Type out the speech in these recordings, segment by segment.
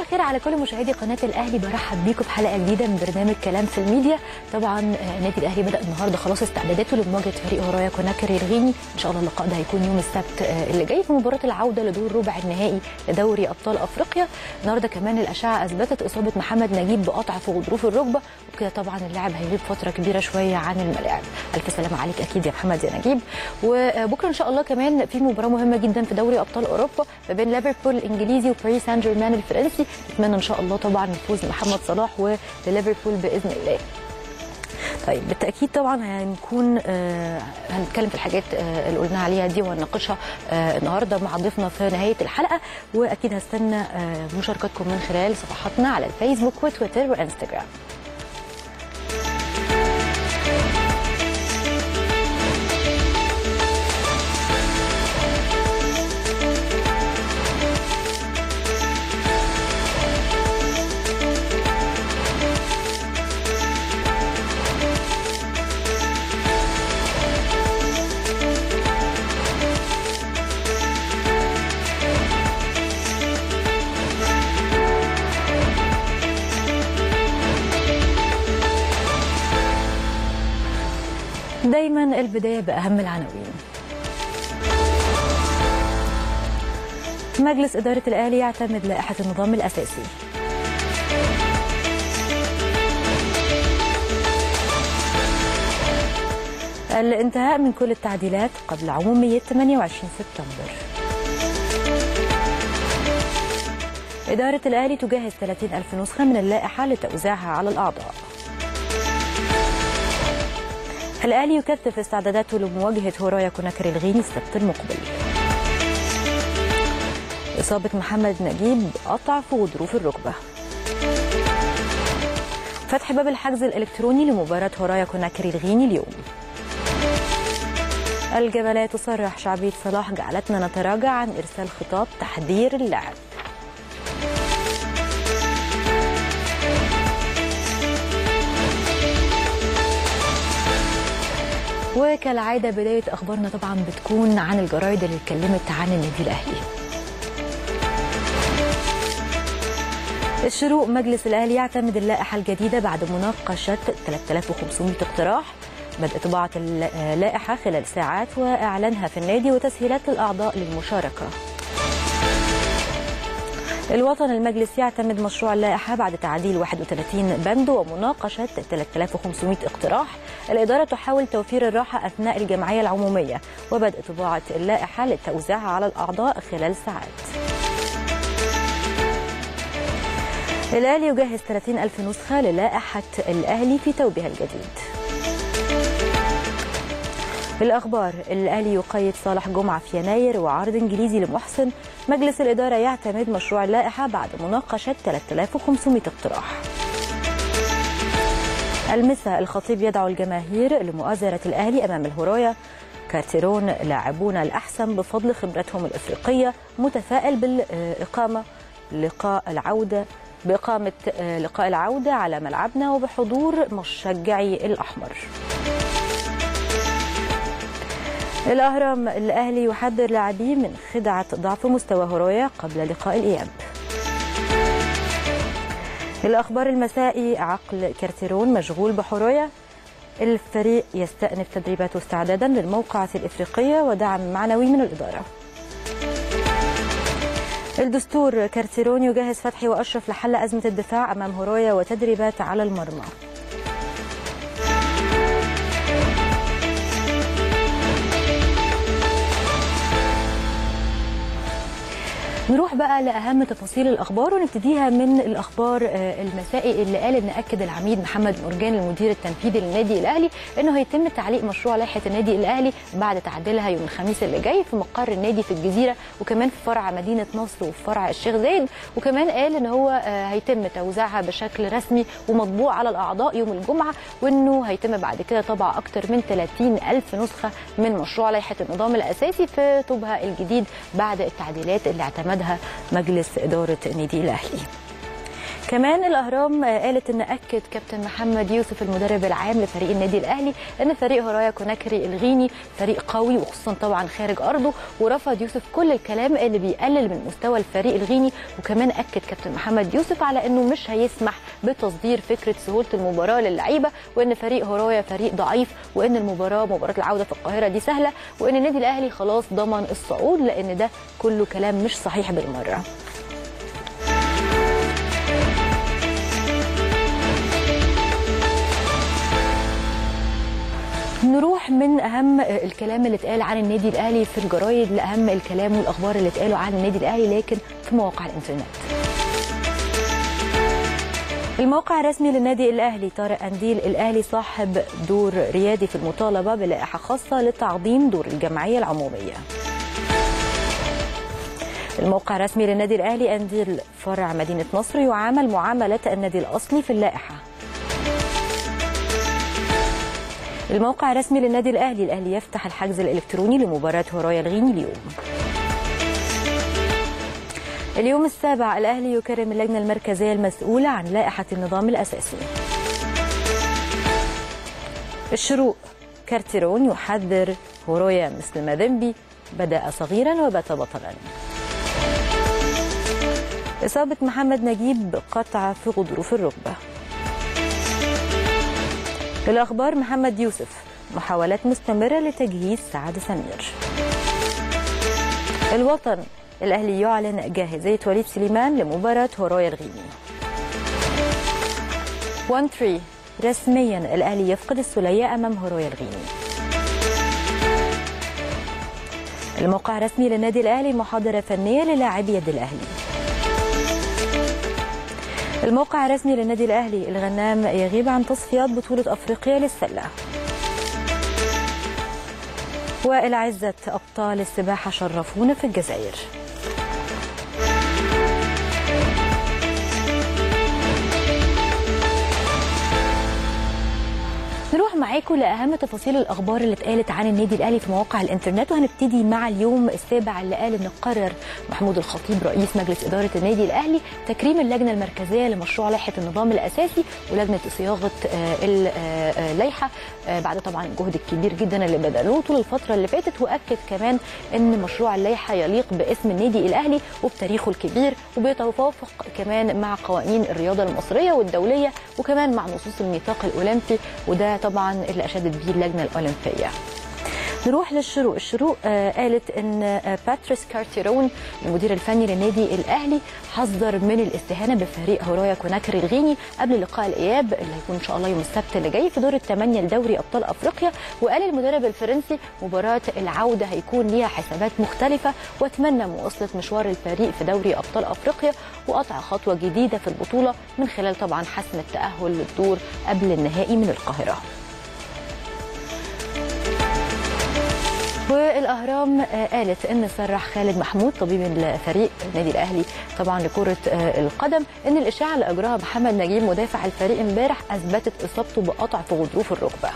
الخير على كل مشاهدي قناه الاهلي، برحب بيكم في حلقه جديده من برنامج كلام في الميديا. طبعا النادي الاهلي بدا النهارده خلاص استعداداته لمواجهه فريق هورايا كوناكري الغيني. ان شاء الله اللقاء ده هيكون يوم السبت اللي جاي في مباراه العوده لدور ربع النهائي لدوري ابطال افريقيا. النهارده كمان الاشعه اثبتت اصابه محمد نجيب بقطع في غضروف الركبه، وبكده طبعا اللاعب هيغيب فتره كبيره شويه عن الملاعب. الف سلامه عليك اكيد يا محمد يا نجيب. وبكره ان شاء الله كمان في مباراه مهمه جدا في دوري ابطال اوروبا ما بين ليفربول الانجليزي وباريس سان جيرمان الفرنسي. نتمنى ان شاء الله طبعا نفوز محمد صلاح وليفربول باذن الله. طيب بالتاكيد طبعا هنكون هنتكلم في الحاجات اللي قلنا عليها دي وهنناقشها النهارده مع ضيفنا في نهايه الحلقه، واكيد هستنى مشاركتكم من خلال صفحاتنا على الفيسبوك وتويتر وانستغرام. دايما البداية بأهم العناوين. مجلس إدارة الأهلي يعتمد لائحة النظام الأساسي. الانتهاء من كل التعديلات قبل عمومية 28 سبتمبر. إدارة الأهلي تجهز 30,000 نسخة من اللائحة لتوزيعها على الأعضاء. الأهلي يكثف استعداداته لمواجهة هورايا كوناكري الغيني السبت المقبل. إصابة محمد نجيب قطع في غضروف الركبة. فتح باب الحجز الإلكتروني لمباراة هورايا كوناكري الغيني اليوم. الجبلية تصرح شعبية صلاح جعلتنا نتراجع عن إرسال خطاب تحذير اللاعب. وكالعادة بداية أخبارنا طبعا بتكون عن الجرايد اللي اتكلمت عن النادي الأهلي. الشروق مجلس الأهلي يعتمد اللائحة الجديدة بعد مناقشة 3500 اقتراح، بدء طباعة اللائحة خلال ساعات وإعلانها في النادي وتسهيلات الأعضاء للمشاركة. الوطن المجلس يعتمد مشروع اللائحة بعد تعديل 31 بند ومناقشة 3500 اقتراح. الإدارة تحاول توفير الراحة أثناء الجمعية العمومية وبدء طباعة اللائحة لتوزيعها على الأعضاء خلال ساعات. الأهلي يجهز 30,000 نسخة للائحة الأهلي في توبها الجديد. بالأخبار الأهلي يقيد صالح جمعة في يناير وعرض إنجليزي لمحسن. مجلس الإدارة يعتمد مشروع اللائحة بعد مناقشة 3500 اقتراح. المسا الخطيب يدعو الجماهير لمؤازرة الأهلي أمام الهورايا. كارتيرون لاعبون الأحسن بفضل خبرتهم الإفريقية، متفائل بإقامة لقاء العودة على ملعبنا وبحضور مشجعي الأحمر. الأهرام الأهلي يحذر لاعبيه من خدعة ضعف مستوى هورايا قبل لقاء الإياب. الأخبار المسائي عقل كارتيرون مشغول بهورايا. الفريق يستأنف تدريباته استعدادا للموقعة الإفريقية ودعم معنوي من الإدارة. الدستور كارتيرون يجهز فتحي وأشرف لحل أزمة الدفاع أمام هورايا وتدريبات على المرمى. نروح بقى لأهم تفاصيل الأخبار ونبتديها من الأخبار المسائي اللي قال إن أكد العميد محمد مرجان المدير التنفيذي للنادي الأهلي إنه هيتم تعليق مشروع لائحة النادي الأهلي بعد تعديلها يوم الخميس اللي جاي في مقر النادي في الجزيرة وكمان في فرع مدينة نصر وفي فرع الشيخ زايد، وكمان قال إن هو هيتم توزيعها بشكل رسمي ومطبوع على الأعضاء يوم الجمعة، وإنه هيتم بعد كده طبع أكتر من 30,000 نسخة من مشروع لائحة النظام الأساسي في طوبها الجديد بعد التعديلات اللي اعتمدها مجلس إدارة النادي الأهلي. كمان الأهرام قالت إن أكد كابتن محمد يوسف المدرب العام لفريق النادي الأهلي إن فريق هورايا كوناكري الغيني فريق قوي وخصوصا طبعا خارج أرضه، ورفض يوسف كل الكلام اللي بيقلل من مستوى الفريق الغيني. وكمان أكد كابتن محمد يوسف على إنه مش هيسمح بتصدير فكرة سهولة المباراة للعيبة، وإن فريق هورايا فريق ضعيف، وإن مباراة العودة في القاهرة دي سهلة، وإن النادي الأهلي خلاص ضمن الصعود، لأن ده كله كلام مش صحيح بالمرة. نروح من اهم الكلام اللي اتقال عن النادي الاهلي في الجرايد لاهم الكلام والاخبار اللي اتقالوا عن النادي الاهلي لكن في مواقع الانترنت. الموقع الرسمي للنادي الاهلي: طارق قنديل الاهلي صاحب دور ريادي في المطالبه بلائحه خاصه لتعظيم دور الجمعيه العموميه. الموقع الرسمي للنادي الاهلي: قنديل فرع مدينه نصر يعامل معامله النادي الاصلي في اللائحه. الموقع الرسمي للنادي الاهلي: الاهلي يفتح الحجز الالكتروني لمباراه هورايا الغيني اليوم. اليوم السابع: الاهلي يكرم اللجنه المركزيه المسؤوله عن لائحه النظام الاساسي. الشروق: كارتيرون يحذر هورايا مثل مازيمبي بدأ صغيرا وبات بطلا. اصابه محمد نجيب قطع في غضروف الركبه. الأخبار: محمد يوسف محاولات مستمرة لتجهيز سعد سمير. الوطن: الأهلي يعلن جاهزية وليد سليمان لمباراة هورايا الغيني. 1-3: رسميا الأهلي يفقد السولية أمام هورايا الغيني. الموقع الرسمي للنادي الأهلي: محاضرة فنية للاعبي يد الأهلي. الموقع الرسمي للنادي الأهلي: الغنام يغيب عن تصفيات بطولة أفريقيا للسلة. وائل عزت: أبطال السباحة شرفونا في الجزائر. نروح معاكم لاهم تفاصيل الاخبار اللي اتقالت عن النادي الاهلي في مواقع الانترنت، وهنبتدي مع اليوم السابع اللي قال ان قرر محمود الخطيب رئيس مجلس اداره النادي الاهلي تكريم اللجنه المركزيه لمشروع لائحه النظام الاساسي ولجنه صياغه اللائحه بعد طبعا الجهد الكبير جدا اللي بذلوه طول الفتره اللي فاتت. واكد كمان ان مشروع اللائحه يليق باسم النادي الاهلي وبتاريخه الكبير وبيتوافق كمان مع قوانين الرياضه المصريه والدوليه وكمان مع نصوص الميثاق الاولمبي، وده طبعا اللي اشادت به اللجنه الاولمبيه. نروح للشروق. الشروق قالت ان باتريس كارتيرون المدير الفني للنادي الاهلي حذر من الاستهانه بفريق هورايا كوناكري الغيني قبل لقاء الاياب اللي هيكون ان شاء الله يوم السبت اللي جاي في دور الثمانيه لدوري ابطال افريقيا. وقال المدرب الفرنسي مباراه العوده هيكون ليها حسابات مختلفه، واتمنى مواصله مشوار الفريق في دوري ابطال افريقيا وقطع خطوه جديده في البطوله من خلال طبعا حسم التاهل للدور قبل النهائي من القاهره. والاهرام قالت ان صرح خالد محمود طبيب الفريق النادي الاهلي طبعا لكره القدم ان الاشاعه اللي اجراها محمد نجيب مدافع الفريق امبارح اثبتت اصابته بقطع في غضروف الركبه.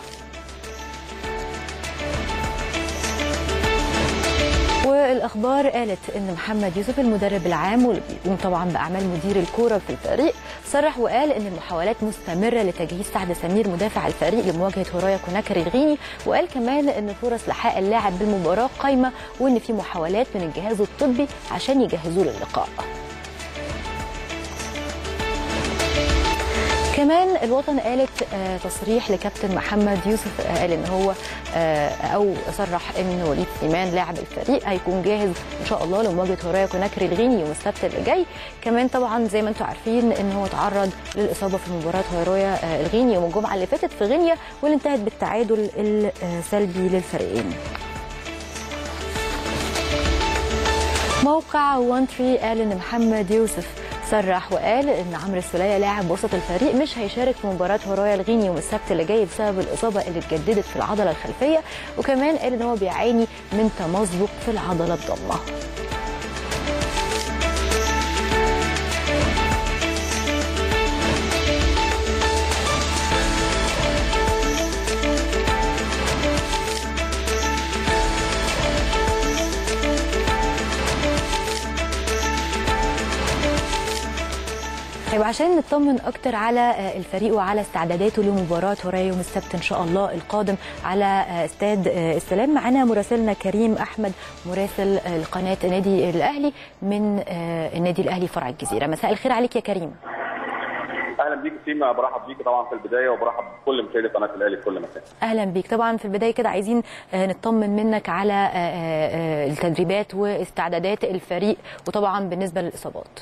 والاخبار قالت ان محمد يوسف المدرب العام واللي بيقوم طبعا باعمال مدير الكوره في الفريق صرح وقال ان المحاولات مستمره لتجهيز سعد سمير مدافع الفريق لمواجهه هورايا كوناكري الغيني، وقال كمان ان فرص لحاق اللاعب بالمباراه قايمه وان في محاولات من الجهاز الطبي عشان يجهزوه للقاء. كمان الوطن قالت تصريح لكابتن محمد يوسف قال ان هو او صرح ان وليد سليمان لاعب الفريق هيكون جاهز ان شاء الله لمواجهه هورايا كوناكري الغيني يوم السبت اللي جاي. كمان طبعا زي ما انتم عارفين ان هو تعرض للاصابه في مباراه هورايا الغيني يوم الجمعه اللي فاتت في غينيا واللي انتهت بالتعادل السلبي للفريقين. موقع 1-3 قال ان محمد يوسف صرح وقال ان عمرو السولية لاعب وسط الفريق مش هيشارك في مباراه هورايا الغيني يوم السبت اللي جاي بسبب الاصابه اللي اتجددت في العضله الخلفيه، وكمان قال ان هو بيعاني من تمزق في العضله الضمه. طيب عشان نطمن اكتر على الفريق وعلى استعداداته لمباراه هورايا يوم السبت ان شاء الله القادم على استاد السلام، معنا مراسلنا كريم احمد مراسل قناه النادي الاهلي من النادي الاهلي فرع الجزيره. مساء الخير عليك يا كريم. اهلا بيك سيما، برحب بيك طبعا في البدايه وبرحب بكل مشاهدي قناه الاهلي في كل مكان. اهلا بيك. طبعا في البدايه كده عايزين نطمن منك على التدريبات واستعدادات الفريق، وطبعا بالنسبه للاصابات.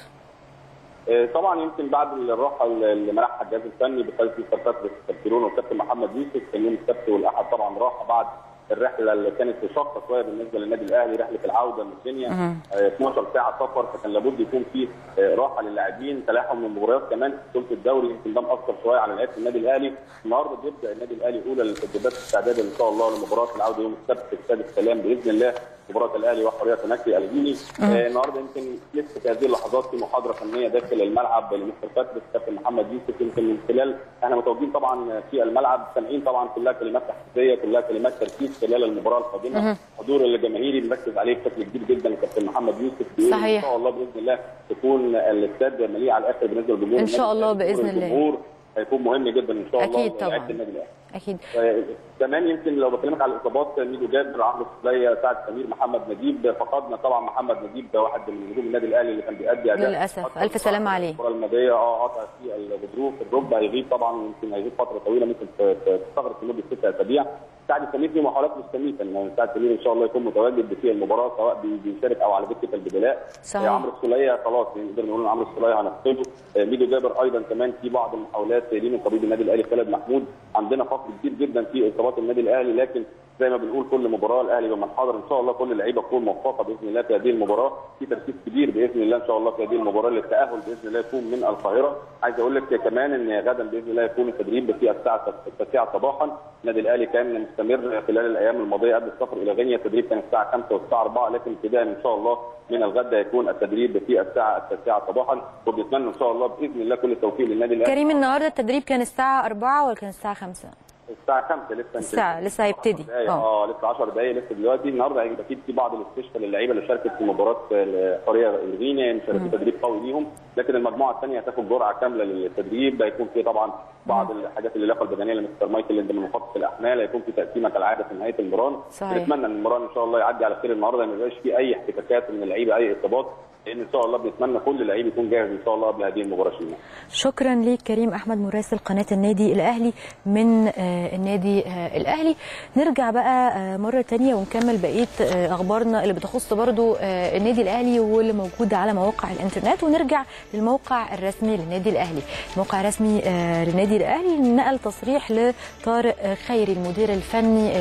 طبعا يمكن بعد الراحه اللي منحها الجهاز الفني بقياده مستر كابتن والكابتن محمد يوسف، كان يوم السبت والاحد طبعا راحه بعد الرحله اللي كانت شاقه شويه بالنسبه للنادي الاهلي، رحله العوده من كينيا 12 ساعه سفر، فكان لابد يكون في راحه للاعبين، تلاحم من المباريات كمان في بطوله الدوري، يمكن ده مأثر شويه على لعيبه النادي الاهلي. النهارده بيبدا النادي الاهلي اولى للتدريبات استعدادا ان شاء الله لمباراه العوده يوم السبت في استاد السلام باذن الله، مباراه الاهلي وحوريه كوناكري الغيني. النهارده يمكن لسه في هذه اللحظات في محاضره فنيه داخل الملعب لمستر كابتن محمد يوسف، يمكن من خلال احنا متواجدين طبعا في الملعب، سامعين طبعا كلها كلمات تحفيزيه، كلها كلمات تركيز خلال المباراه القادمه، حضور الجماهيري بنركز عليه بشكل كبير جدا كابتن محمد يوسف. صحيح. ان شاء الله باذن الله تكون الاستاد مليء على الاخر بالنسبه للجمهور ان شاء الله باذن الله. الجمهور هيكون مهم جدا ان شاء الله اكيد طبعا النادي الاهلي. اكيد. كمان يمكن لو بكلمك على الاصابات، ميدو جابر، عمرو السوليه، سعد سمير، محمد نجيب، فقدنا طبعا محمد نجيب ده واحد من نجوم النادي الاهلي اللي كان بيأدي اداء للاسف. الف سلامه عليه. الكره الماديه قطع في الغضروف الركبه، هيغيب طبعا، يمكن هيغيب فتره طويله، ممكن تستغرق لمده 6 اسابيع. سعد سمير في محاولات مستميته ان سعد سمير ان شاء الله يكون متواجد في المباراه سواء بيشارك او على دكه البدلاء. عمرو السوليه خلاص نقدر نقول ان عمرو السوليه هنفقده. ميدو جابر ايضا كمان في بعض المحاولات ليه من طبيب النادي الاهلي خالد محمود. عندنا فقر كبير جدا في اصابات النادي الاهلي، لكن زي ما بنقول كل مباراه الاهلي بمن حاضر ان شاء الله كل اللعيبه تكون موفقه باذن الله في هذه المباراه، في تركيز كبير باذن الله ان شاء الله في هذه المباراه للتاهل باذن الله يكون من القاهره. عايز اقول لك كمان ان غدا باذن الله يكون التدريب في الساعه 9 صباحا. النادي الاهلي كان مستمر خلال الايام الماضيه قبل السفر الى غينيا، التدريب كان الساعه 5 والساعه 4، لكن ابتداء ان شاء الله من الغد هيكون التدريب في الساعه 9 صباحا، وبنتمنى ان شاء الله باذن الله كل التوفيق للنادي الاهلي. كريم النهارده التدريب كان الساعه 4 ولا كان الساعه 5؟ الساعه 5 لسه هيبتدي. لسه 10 دقائق لسه دلوقتي. النهارده هيبقى في بعض الاستشفاء للعيبه اللي شاركت في مباراه الحوريه الغينيا، مش هيبقى تدريب قوي ليهم، لكن المجموعه الثانيه هتاخد جرعه كامله للتدريب، هيكون في طبعا بعض الحاجات اللياقه البدنيه لمستر مايكل اللي من مخطط الاحمال، هيكون في تقسيمه كالعاده في نهايه المران. نتمنى ان المران ان شاء الله يعدي على خير النهارده، ما يبقاش في اي احتكاكات من اللعيبه، اي اصابات، لان ان شاء الله بنتمنى كل لعيب يكون جاهز ان شاء الله قبل هذه المباراه. شكرا ليك كريم احمد مراسل قناه النادي الاهلي من النادي الاهلي. نرجع بقى مره ثانيه ونكمل بقيه اخبارنا اللي بتخص برضو النادي الاهلي واللي موجوده على مواقع الانترنت، ونرجع للموقع الرسمي للنادي الاهلي. الموقع الرسمي للنادي الاهلي نقل تصريح لطارق خيري المدير الفني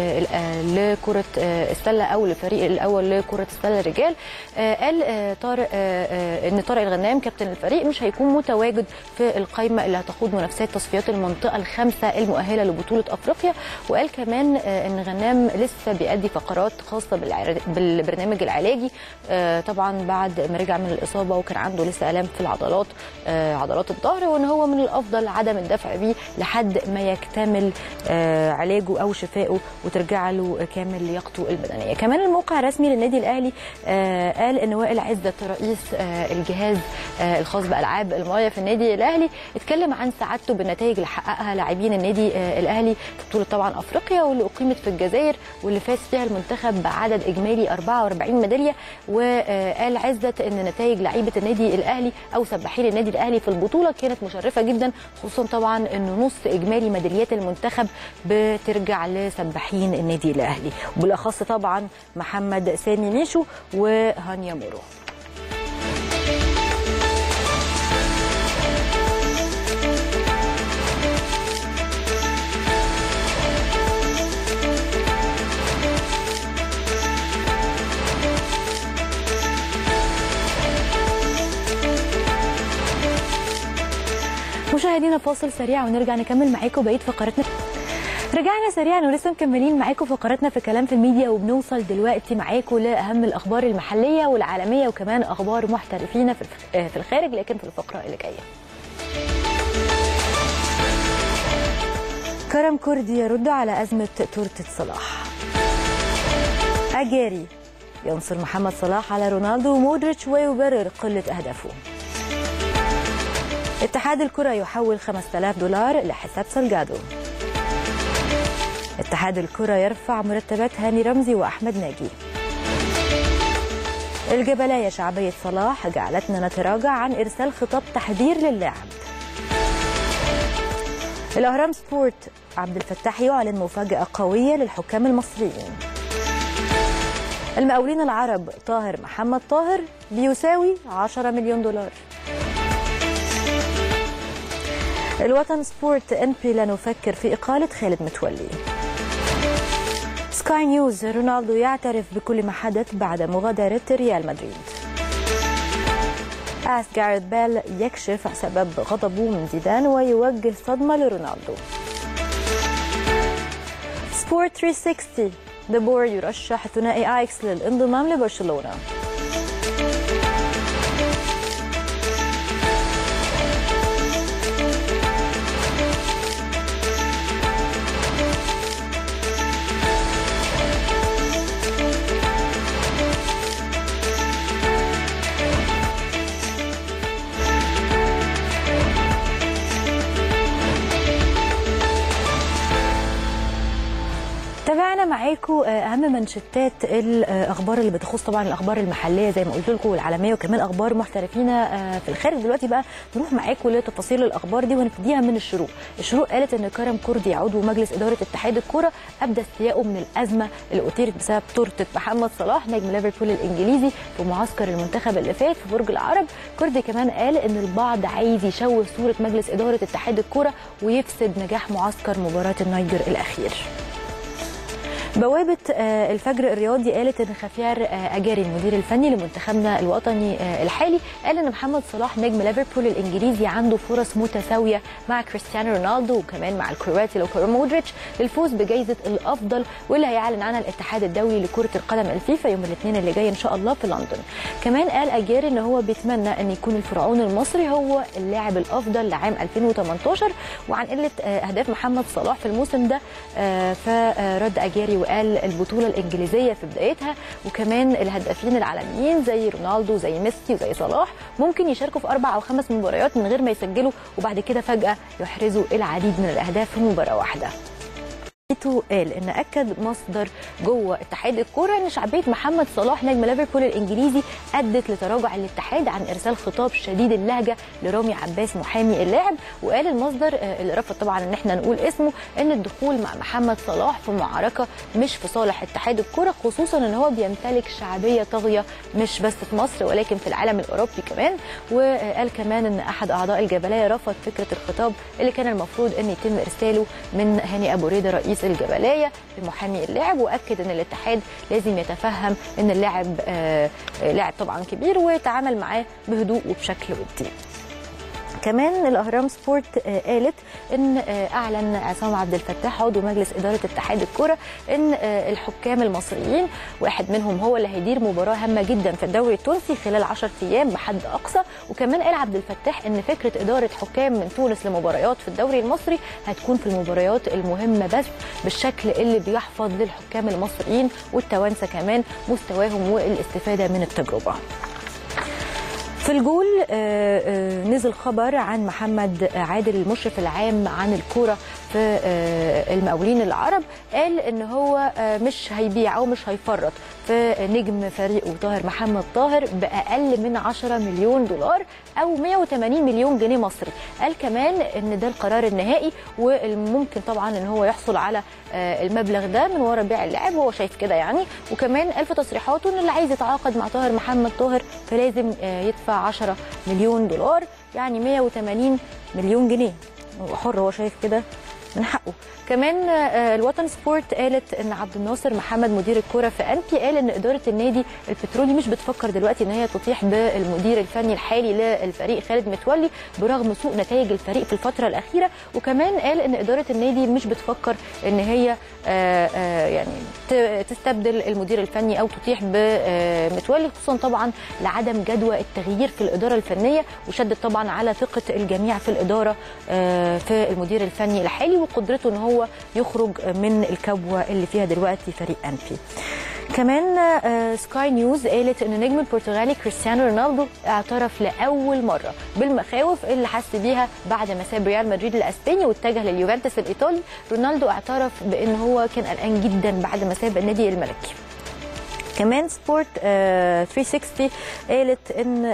لكره السله او الفريق الاول لكره السله الرجال. قال طارق ان طارق الغنام كابتن الفريق مش هيكون متواجد في القائمه اللي هتخوض منافسات تصفيات المنطقه الخامسه المؤهله لبطوله افريقيا. وقال كمان ان غنام لسه بيأدي فقرات خاصه بالبرنامج العلاجي طبعا بعد ما رجع من الاصابه، وكان عنده لسه الام في العضلات عضلات الظهر، وان هو من الافضل عدم الدفع بيه لحد ما يكتمل علاجه او شفائه وترجع له كامل لياقته البدنيه. كمان الموقع الرسمي للنادي الاهلي قال ان وائل عزت رئيس الجهاز الخاص بالعاب المايه في النادي الاهلي اتكلم عن سعادته بالنتائج اللي حققها لاعبين النادي الاهلي في بطوله طبعا افريقيا واللي اقيمت في الجزائر واللي فاز فيها المنتخب بعدد اجمالي 44 ميداليه. وقال عزت ان نتائج لعيبه النادي الاهلي او سباحين النادي الاهلي في البطوله كانت مشرفه جدا، خصوصا طبعا انه نص اجمالي ميداليات المنتخب بترجع لسباحين النادي الاهلي، وبالاخص طبعا محمد سامي ميشو وهانيا مورو. مشاهدينا فاصل سريع ونرجع نكمل معاكم بقيه فقراتنا. رجعنا سريعا ولسه مكملين معاكم فقراتنا في كلام في الميديا، وبنوصل دلوقتي معاكم لاهم الاخبار المحليه والعالميه وكمان اخبار محترفين في الخارج، لكن في الفقره اللي جايه. كرم كردي يرد على ازمه تورته صلاح. اجاري ينصر محمد صلاح على رونالدو ومودريتش ويبرر قله اهدافه. اتحاد الكرة يحول $5000 لحساب سلجادو. اتحاد الكرة يرفع مرتبات هاني رمزي وأحمد ناجي. الجبلاية شعبية صلاح جعلتنا نتراجع عن إرسال خطاب تحذير للاعب. الأهرام سبورت عبد الفتاح يعلن مفاجأة قوية للحكام المصريين. المقاولين العرب طاهر محمد طاهر بيساوي $10 مليون. الوطن سبورت انبي لا نفكر في إقالة خالد متولي. سكاي نيوز رونالدو يعترف بكل ما حدث بعد مغادرة ريال مدريد. جاريث بيل يكشف سبب غضبه من زيدان ويوجه صدمة لرونالدو. سبورت 360 دبور يرشح ثنائي اياكس للانضمام لبرشلونة. تابعنا معاكم اهم منشطات الاخبار اللي بتخص طبعا الاخبار المحليه زي ما قلت لكم والعالميه وكمان اخبار محترفين في الخارج. دلوقتي بقى نروح معاكم لتفاصيل الاخبار دي ونبتديها من الشروق. الشروق قالت ان كرم كردي عضو مجلس اداره اتحاد الكره ابدى استيائه من الازمه اللي اثيرت بسبب تورته محمد صلاح نجم ليفربول الانجليزي في معسكر المنتخب اللي فات في برج العرب. كردي كمان قال ان البعض عايز يشوه صوره مجلس اداره اتحاد الكره ويفسد نجاح معسكر مباراه النيجر الاخير. بوابة الفجر الرياضي قالت ان خفيار اجاري المدير الفني لمنتخبنا الوطني الحالي قال ان محمد صلاح نجم ليفربول الانجليزي عنده فرص متساويه مع كريستيانو رونالدو وكمان مع الكرواتي لوكا مودريتش للفوز بجائزه الافضل واللي هيعلن عنها الاتحاد الدولي لكره القدم الفيفا يوم الاثنين اللي جاي ان شاء الله في لندن. كمان قال اجاري ان هو بيتمنى ان يكون الفرعون المصري هو اللاعب الافضل لعام 2018. وعن قله اهداف محمد صلاح في الموسم ده فرد اجاري وقال البطوله الانجليزيه في بدايتها وكمان الهدافين العالميين زي رونالدو زي ميسي وزي صلاح ممكن يشاركوا في 4 أو 5 مباريات من غير ما يسجلوا وبعد كده فجاه يحرزوا العديد من الاهداف في مباراه واحده. قال ان اكد مصدر جوه اتحاد الكوره ان شعبيه محمد صلاح نجم ليفربول الانجليزي ادت لتراجع الاتحاد عن ارسال خطاب شديد اللهجه لرامي عباس محامي اللاعب. وقال المصدر اللي رفض طبعا ان احنا نقول اسمه ان الدخول مع محمد صلاح في معركه مش في صالح اتحاد الكوره خصوصا ان هو بيمتلك شعبيه طاغيه مش بس في مصر ولكن في العالم الاوروبي كمان. وقال كمان ان احد اعضاء الجبلايه رفض فكره الخطاب اللي كان المفروض ان يتم ارساله من هاني ابو ريده رئيس الجبلايه لمحامي اللاعب. واكد ان الاتحاد لازم يتفهم ان اللاعب لاعب طبعا كبير ويتعامل معاه بهدوء وبشكل ودي. كمان الاهرام سبورت قالت ان اعلن عصام عبد الفتاح عضو مجلس اداره اتحاد الكره ان الحكام المصريين واحد منهم هو اللي هيدير مباراه هامه جدا في الدوري التونسي خلال 10 ايام بحد اقصى. وكمان قال عبد الفتاح ان فكره اداره حكام من تونس لمباريات في الدوري المصري هتكون في المباريات المهمه بس بالشكل اللي بيحفظ للحكام المصريين والتوانسه كمان مستواهم والاستفاده من التجربه. في الجول نزل خبر عن محمد عادل المشرف العام عن الكرة في المقاولين العرب. قال ان هو مش هيبيع او مش هيفرط في نجم فريقه طاهر محمد طاهر باقل من $10 مليون او 180 مليون جنيه مصري. قال كمان ان ده القرار النهائي والممكن طبعا ان هو يحصل على المبلغ ده من وراء بيع اللاعب وهو شايف كده يعني. وكمان قال في تصريحاته ان اللي عايز يتعاقد مع طاهر محمد طاهر فلازم يدفع $10 مليون يعني 180 مليون جنيه. هو حر هو شايف كده من حقه. كمان الوطن سبورت قالت ان عبد الناصر محمد مدير الكره في انبي قال ان اداره النادي البترولي مش بتفكر دلوقتي ان هي تطيح بالمدير الفني الحالي للفريق خالد متولي برغم سوء نتائج الفريق في الفتره الاخيره. وكمان قال ان اداره النادي مش بتفكر ان هي يعني تستبدل المدير الفني او تطيح بمتولي خصوصا طبعا لعدم جدوى التغيير في الاداره الفنيه. وشدد طبعا على ثقه الجميع في الاداره في المدير الفني الحالي وقدرته ان هو يخرج من الكبوه اللي فيها دلوقتي فريق انبي. كمان سكاي نيوز قالت ان نجم البرتغالي كريستيانو رونالدو اعترف لاول مره بالمخاوف اللي حس بيها بعد ما ساب ريال مدريد الاسباني واتجه لليوفنتوس الايطالي. رونالدو اعترف بان هو كان قلقان جدا بعد ما ساب النادي الملكي. كمان سبورت 360 قالت ان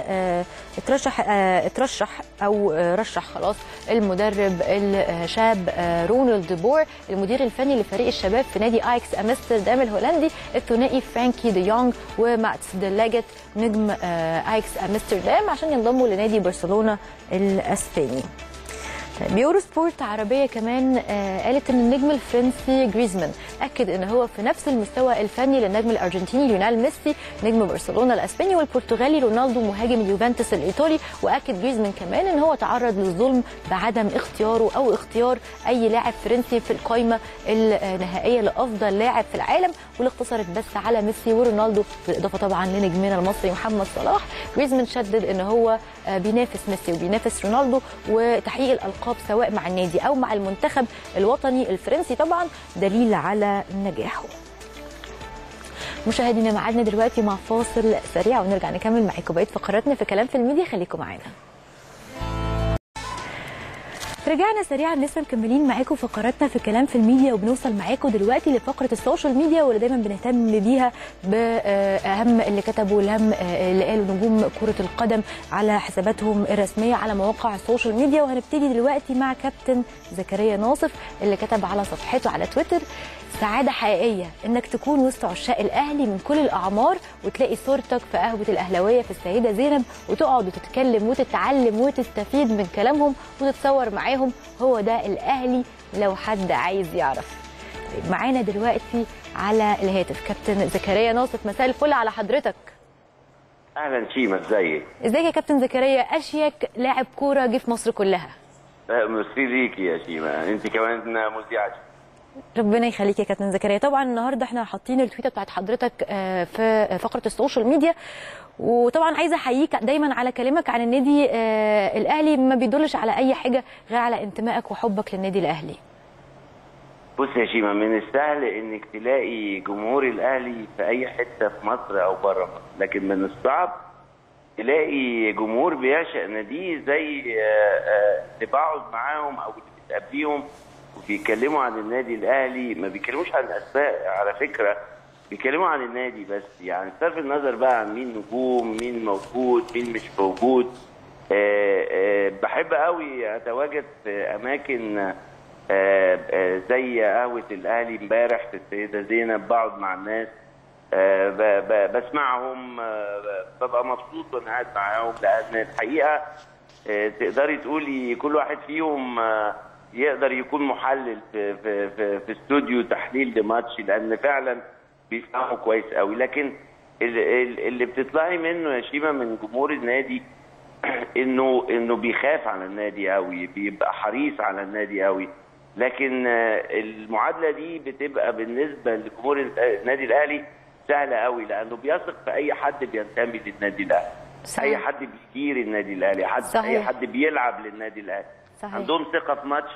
رشح خلاص المدرب الشاب رونالد بور المدير الفني لفريق الشباب في نادي اياكس امستردام الهولندي الثنائي فرانكي دي يونغ وماتس دي ليجت نجم اياكس امستردام عشان ينضموا لنادي برشلونه الاسباني. يورو سبورت عربية كمان قالت ان النجم الفرنسي جريزمان اكد ان هو في نفس المستوى الفني للنجم الارجنتيني ليونيل ميسي نجم برشلونة الاسباني والبرتغالي رونالدو مهاجم اليوفنتوس الايطالي. واكد جريزمان كمان ان هو تعرض للظلم بعدم اختياره او اختيار اي لاعب فرنسي في القائمة النهائية لافضل لاعب في العالم واللي اقتصرت بس على ميسي ورونالدو بالاضافة طبعا لنجمنا المصري محمد صلاح. جريزمان شدد ان هو بينافس ميسي وبينافس رونالدو وتحقيق الالقاب سواء مع النادي او مع المنتخب الوطني الفرنسي طبعا دليل على نجاحه. مشاهدينا معادنا دلوقتي مع فاصل سريع ونرجع نكمل معاكم بقيه فقراتنا في كلام في الميديا. خليكم معانا. رجعنا سريعا لسه مكملين معاكم فقراتنا في كلام في الميديا وبنوصل معاكم دلوقتي لفقره السوشيال ميديا واللي دايما بنهتم بيها باهم اللي كتبوا الهم اللي قالوا نجوم كره القدم على حساباتهم الرسميه على مواقع السوشيال ميديا. وهنبتدي دلوقتي مع كابتن زكريا ناصف اللي كتب على صفحته على تويتر: سعاده حقيقيه انك تكون وسط عشاق الاهلي من كل الاعمار وتلاقي صورتك في قهوه الاهلاويه في السيده زينب وتقعد وتتكلم وتتعلم وتستفيد من كلامهم وتتصور معاهم. هو ده الاهلي لو حد عايز يعرف. معانا دلوقتي على الهاتف كابتن زكريا ناصف. مساء الفل على حضرتك. اهلا شيماء، ازيك؟ ازيك يا كابتن زكريا؟ اشيك لاعب كوره جه في مصر كلها. ميرسي ليكي يا شيماء، انت كمان مذيعه. ربنا يخليك يا كابتن زكريا. طبعا النهارده احنا حاطين التويته بتاعت حضرتك في فقره السوشيال ميديا وطبعا عايزه احييك دايما على كلامك عن النادي الاهلي ما بيدلش على اي حاجه غير على انتمائك وحبك للنادي الاهلي. بص يا شيماء، من السهل انك تلاقي جمهور الاهلي في اي حته في مصر او بره مصر، لكن من الصعب تلاقي جمهور بيعشق ناديه زي اللي بقعد معاهم او اللي بتقابليهم وبيتكلموا عن النادي الاهلي. ما بيتكلموش عن الاسماء على فكره، بيتكلموا عن النادي بس، يعني بصرف النظر بقى عن مين نجوم، مين موجود، مين مش موجود. بحب قوي اتواجد في اماكن زي قهوه الاهلي امبارح في السيده زينب، بقعد مع الناس بسمعهم، ببقى مبسوط وانا قاعد معاهم، لان الحقيقه تقدري تقولي كل واحد فيهم يقدر يكون محلل في استوديو تحليل لماتش، لان فعلا بيفهموا كويس قوي. لكن اللي بتطلعي منه يا شيماء من جمهور النادي انه بيخاف على النادي قوي، بيبقى حريص على النادي قوي. لكن المعادله دي بتبقى بالنسبه لجمهور النادي الاهلي سهله قوي، لانه بيثق في اي حد بينتمي للنادي الاهلي. صحيح. اي حد بيدير النادي الاهلي، اي حد بيلعب للنادي الاهلي. صحيح. عندهم ثقه في ماتش.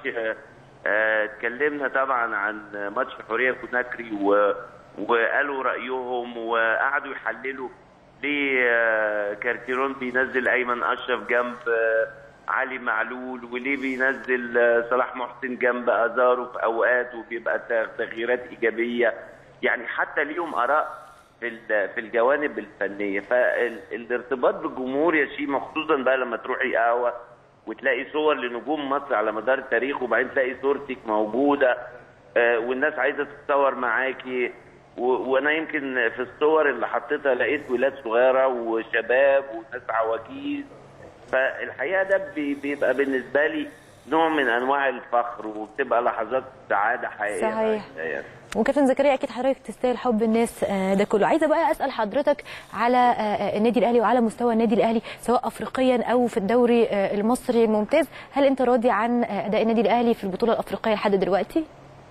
اتكلمنا طبعا عن ماتش حوريه كوناكري وقالوا رايهم وقعدوا يحللوا ليه كارتيرون بينزل ايمن اشرف جنب علي معلول، وليه بينزل صلاح محسن جنب ازارو في اوقات وبيبقى تغييرات ايجابيه. يعني حتى ليهم اراء في الجوانب الفنيه. فالارتباط بالجمهور يا شيماء، خصوصا بقى لما تروحي قهوه وتلاقي صور لنجوم مصر على مدار التاريخ وبعدين تلاقي صورتك موجوده والناس عايزه تتصور معاكي، وانا يمكن في الصور اللي حطيتها لقيت ولاد صغيره وشباب وناس عواجيز. فالحقيقه ده بيبقى بالنسبه لي نوع من انواع الفخر وبتبقى لحظات سعاده حقيقيه. صحيح. وكابتن زكريا اكيد حضرتك تستاهل حب الناس ده كله. عايزه بقى اسال حضرتك على النادي الاهلي وعلى مستوى النادي الاهلي سواء افريقيا او في الدوري المصري الممتاز. هل انت راضي عن اداء النادي الاهلي في البطوله الافريقيه لحد دلوقتي؟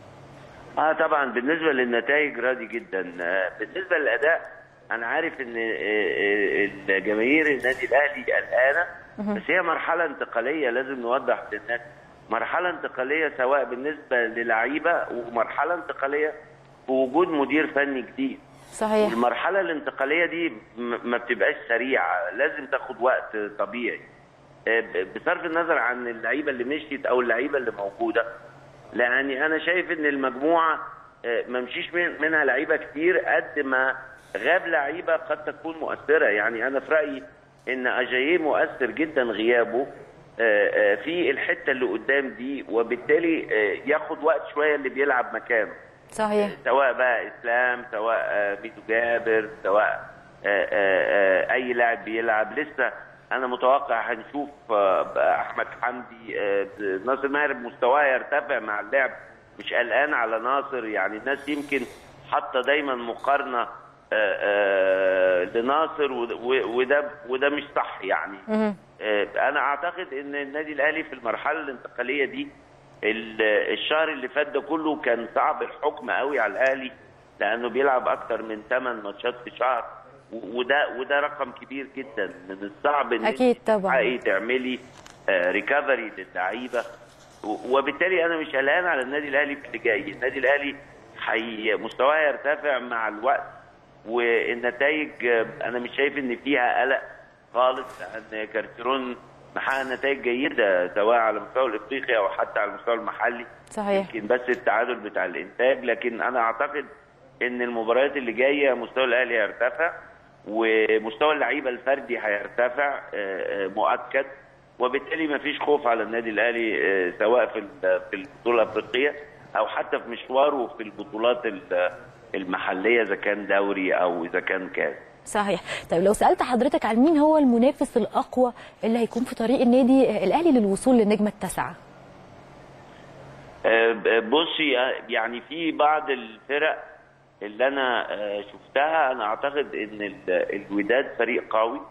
طبعا بالنسبه للنتائج راضي جدا. بالنسبه للاداء انا عارف ان الجماهير النادي الاهلي قلقانه، بس هي مرحله انتقاليه لازم نوضح للناس. مرحله انتقاليه سواء بالنسبه للعيبه ومرحله انتقاليه في وجود مدير فني جديد. صحيح. المرحله الانتقاليه دي ما بتبقاش سريعه، لازم تاخد وقت طبيعي بصرف النظر عن اللعيبه اللي مشيت او اللعيبه اللي موجوده. لاني انا شايف ان المجموعه ما مشيش منها لعيبه كتير قد ما غاب لعيبه قد تكون مؤثره. يعني انا في رايي ان اجاييه مؤثر جدا غيابه في الحته اللي قدام دي، وبالتالي ياخد وقت شويه اللي بيلعب مكانه. صحيح. سواء بقى اسلام، سواء ميدو جابر، سواء اي لاعب بيلعب. لسه انا متوقع هنشوف احمد حمدي، ناصر ماهر مستواه يرتفع مع اللعب، مش قلقان على ناصر. يعني الناس يمكن حاطه دايما مقارنه لناصر، وده مش صح. يعني انا اعتقد ان النادي الاهلي في المرحله الانتقاليه دي الشهر اللي فات ده كله كان صعب الحكم قوي على الاهلي، لانه بيلعب اكتر من 8 ماتشات في شهر، وده رقم كبير جدا. من الصعب ان اكيد طبعا تعملي ريكفري للعيبه، وبالتالي انا مش قلقان على النادي الاهلي في اللي جاي. النادي الاهلي مستواه يرتفع مع الوقت، والنتائج انا مش شايف ان فيها قلق خالص، لان كارتيرون محقق نتائج جيده سواء على مستوى الافريقي او حتى على المستوى المحلي. صحيح. يمكن بس التعادل بتاع الانتاج، لكن انا اعتقد ان المباريات اللي جايه مستوى الاهلي هيرتفع، ومستوى اللعيبه الفردي هيرتفع مؤكد، وبالتالي ما فيش خوف على النادي الاهلي سواء في البطوله الافريقيه او حتى في مشواره في البطولات المحليه، اذا كان دوري او اذا كان كاس. صحيح. طيب لو سالت حضرتك عن مين هو المنافس الاقوى اللي هيكون في طريق النادي الاهلي للوصول للنجمه التاسعه؟ بصي، يعني في بعض الفرق اللي انا شفتها، انا اعتقد ان الوداد فريق قوي،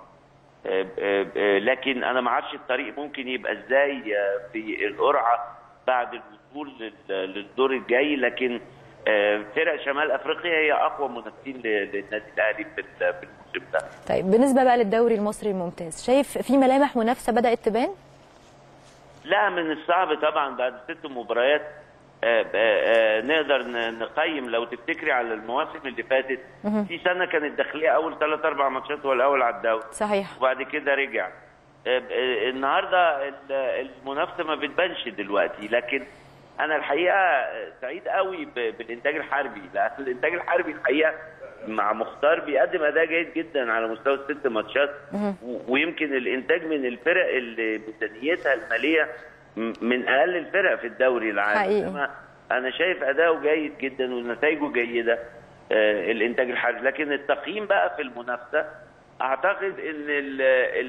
لكن انا ما اعرفش الطريق ممكن يبقى ازاي في القرعه بعد الوصول للدور الجاي. لكن فرق شمال افريقيا هي اقوى منافسين للنادي الاهلي في الموسم ده. طيب بالنسبه بقى للدوري المصري الممتاز، شايف في ملامح منافسه بدات تبان؟ لا، من الصعب طبعا بعد 6 مباريات نقدر نقيم. لو تفتكري على المواسم اللي فاتت، في سنه كانت داخليه اول 3-4 ماتشات هو الاول على الدوري، صحيح، وبعد كده رجع. النهارده المنافسه ما بتبانش دلوقتي، لكن انا الحقيقه سعيد قوي بالانتاج الحربي، لان الانتاج الحربي الحقيقه مع مختار بيقدم اداء جيد جدا على مستوى ال6 ماتشات، ويمكن الانتاج من الفرق اللي ميزانيتها الماليه من اقل الفرق في الدوري العام. انا شايف اداؤه جيد جدا ونتائجه جيده الانتاج الحربي. لكن التقييم بقى في المنافسه، اعتقد ان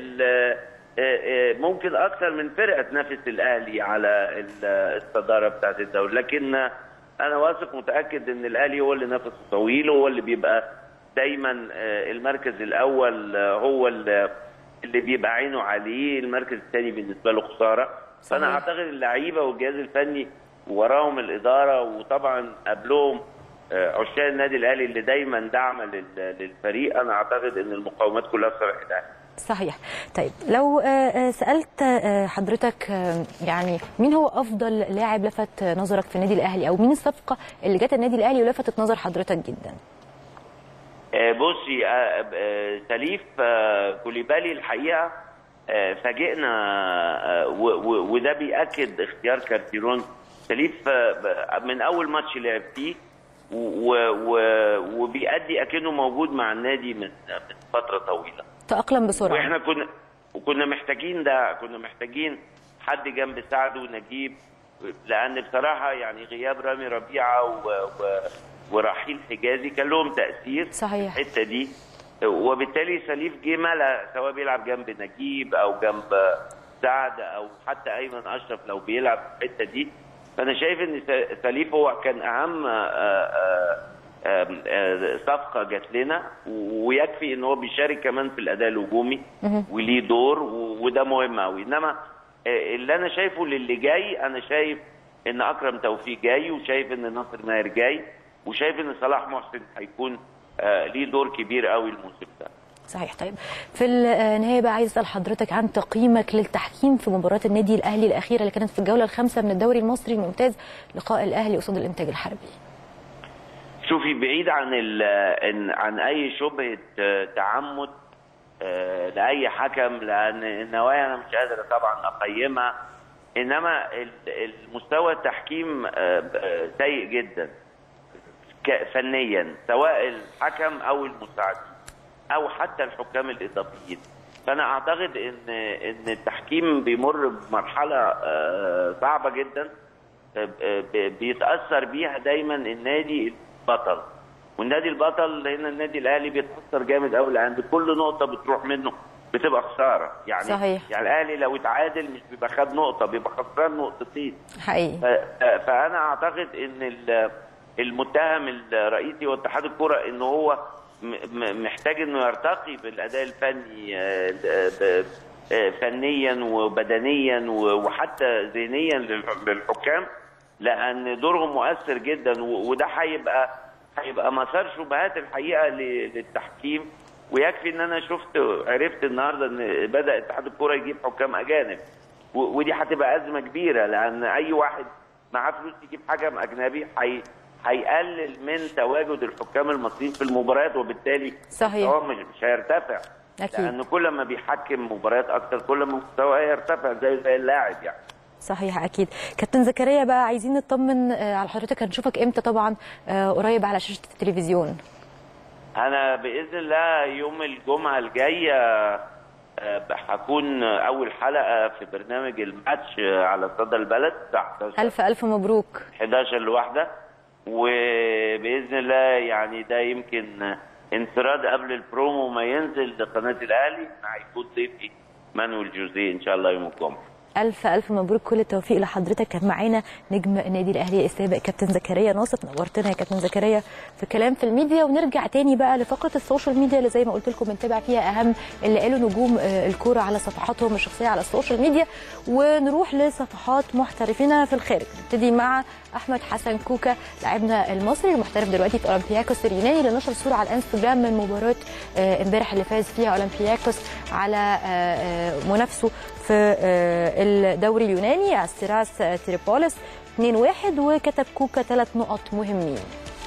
ممكن اكثر من فرقه تنافس الاهلي على الصداره بتاعه الدوري، لكن انا واثق متاكد ان الاهلي هو اللي نفسه طويل، وهو اللي بيبقى دايما المركز الاول هو اللي بيبقى عينه عليه، المركز الثاني بالنسبه له خساره. فانا اعتقد اللعيبه والجهاز الفني وراهم الاداره، وطبعا قبلهم عشاق النادي الاهلي اللي دايما دعم للفريق. انا اعتقد ان المقاومات كلها في صالح الاهلي. صحيح. طيب لو سالت حضرتك يعني مين هو افضل لاعب لفت نظرك في النادي الاهلي، او مين الصفقه اللي جت النادي الاهلي ولفتت نظر حضرتك جدا؟ بصي، سليف كوليبالي الحقيقه فاجئنا، وده بيأكد اختيار كارتيرون. سليف من اول ماتش لعب فيه وبيأدي اكنه موجود مع النادي من فتره طويله، تأقلم بسرعه. واحنا كنا محتاجين ده، كنا محتاجين حد جنب سعد ونجيب، لان بصراحه يعني غياب رامي ربيعه ورحيل حجازي كان لهم تأثير. صحيح. الحته دي، وبالتالي سليف جه ملا، سواء بيلعب جنب نجيب او جنب سعد او حتى ايمن اشرف لو بيلعب في الحته دي. فانا شايف ان سليف هو كان اهم صفقه جات لنا، ويكفي ان هو بيشارك كمان في الاداء الهجومي وليه دور، وده مهم قوي. انما اللي انا شايفه للي جاي، انا شايف ان اكرم توفيق جاي، وشايف ان ناصر ماهر جاي، وشايف ان صلاح محسن هيكون ليه دور كبير قوي الموسم ده. صحيح. طيب في النهايه بقى عايز اسال حضرتك عن تقييمك للتحكيم في مباراه النادي الاهلي الاخيره اللي كانت في الجوله ال5 من الدوري المصري الممتاز، لقاء الاهلي قصاد الانتاج الحربي. شوفي بعيد عن اي شبهه تعمد لاي حكم، لان النوايا انا مش قادر طبعا اقيمها، انما المستوى التحكيم سيء جدا فنيا، سواء الحكم او المساعدين او حتى الحكام الاضافيين. فانا اعتقد ان التحكيم بيمر بمرحله صعبه جدا بيتاثر بيها دايما النادي البطل، والنادي البطل لان النادي الاهلي بيتاثر جامد قوي، لان كل نقطه بتروح منه بتبقى خساره. يعني صحيح. يعني الاهلي لو اتعادل مش بيبقى خد نقطه، بيبقى خسران نقطتين حقيقي. فانا اعتقد ان المتهم الرئيسي هو اتحاد الكره، ان هو محتاج انه يرتقي بالاداء الفني فنيا وبدنيا وحتى ذهنيا للحكام، لان دورهم مؤثر جدا، وده هيبقى مسار شبهات الحقيقه للتحكيم. ويكفي ان انا عرفت النهارده ان بدا اتحاد الكره يجيب حكام اجانب، ودي هتبقى ازمه كبيره، لان اي واحد معاه فلوس يجيب حكم اجنبي هيقلل من تواجد الحكام المصريين في المباريات، وبالتالي صحيح هو مش هيرتفع. أكيد. لان كل ما بيحكم مباريات اكتر كل ما مستواه يرتفع زي اللاعب يعني. صحيح اكيد. كابتن زكريا بقى عايزين نطمن على حضرتك، هنشوفك امتى طبعا قريب على شاشه التلفزيون؟ انا باذن الله يوم الجمعه الجايه هكون اول حلقه في برنامج الماتش على صدى البلد الساعه 11. الف مبروك. 11 لواحده، وباذن الله يعني ده يمكن انفراد قبل البرومو ما ينزل لقناه الاهلي، هيكون ضيفي مانويل جوزيه ان شاء الله يوم الجمعه. الف مبروك، كل التوفيق لحضرتك. كان معانا نجم النادي الاهلي السابق كابتن زكريا ناصر، نورتنا يا كابتن زكريا في كلام في الميديا. ونرجع تاني بقى لفقره السوشيال ميديا اللي زي ما قلت لكم بنتابع فيها اهم اللي قالوا نجوم الكوره على صفحاتهم الشخصيه على السوشيال ميديا، ونروح لصفحات محترفين في الخارج. نبتدي مع احمد حسن كوكا لاعبنا المصري المحترف دلوقتي في اولمبياكوس اليوناني، اللي نشر صوره على الانستجرام من مباراه امبارح اللي فاز فيها اولمبياكوس على منافسه في الدوري اليوناني السيراس تريبوليس 2-1، وكتب كوكا 3 نقط مهمين.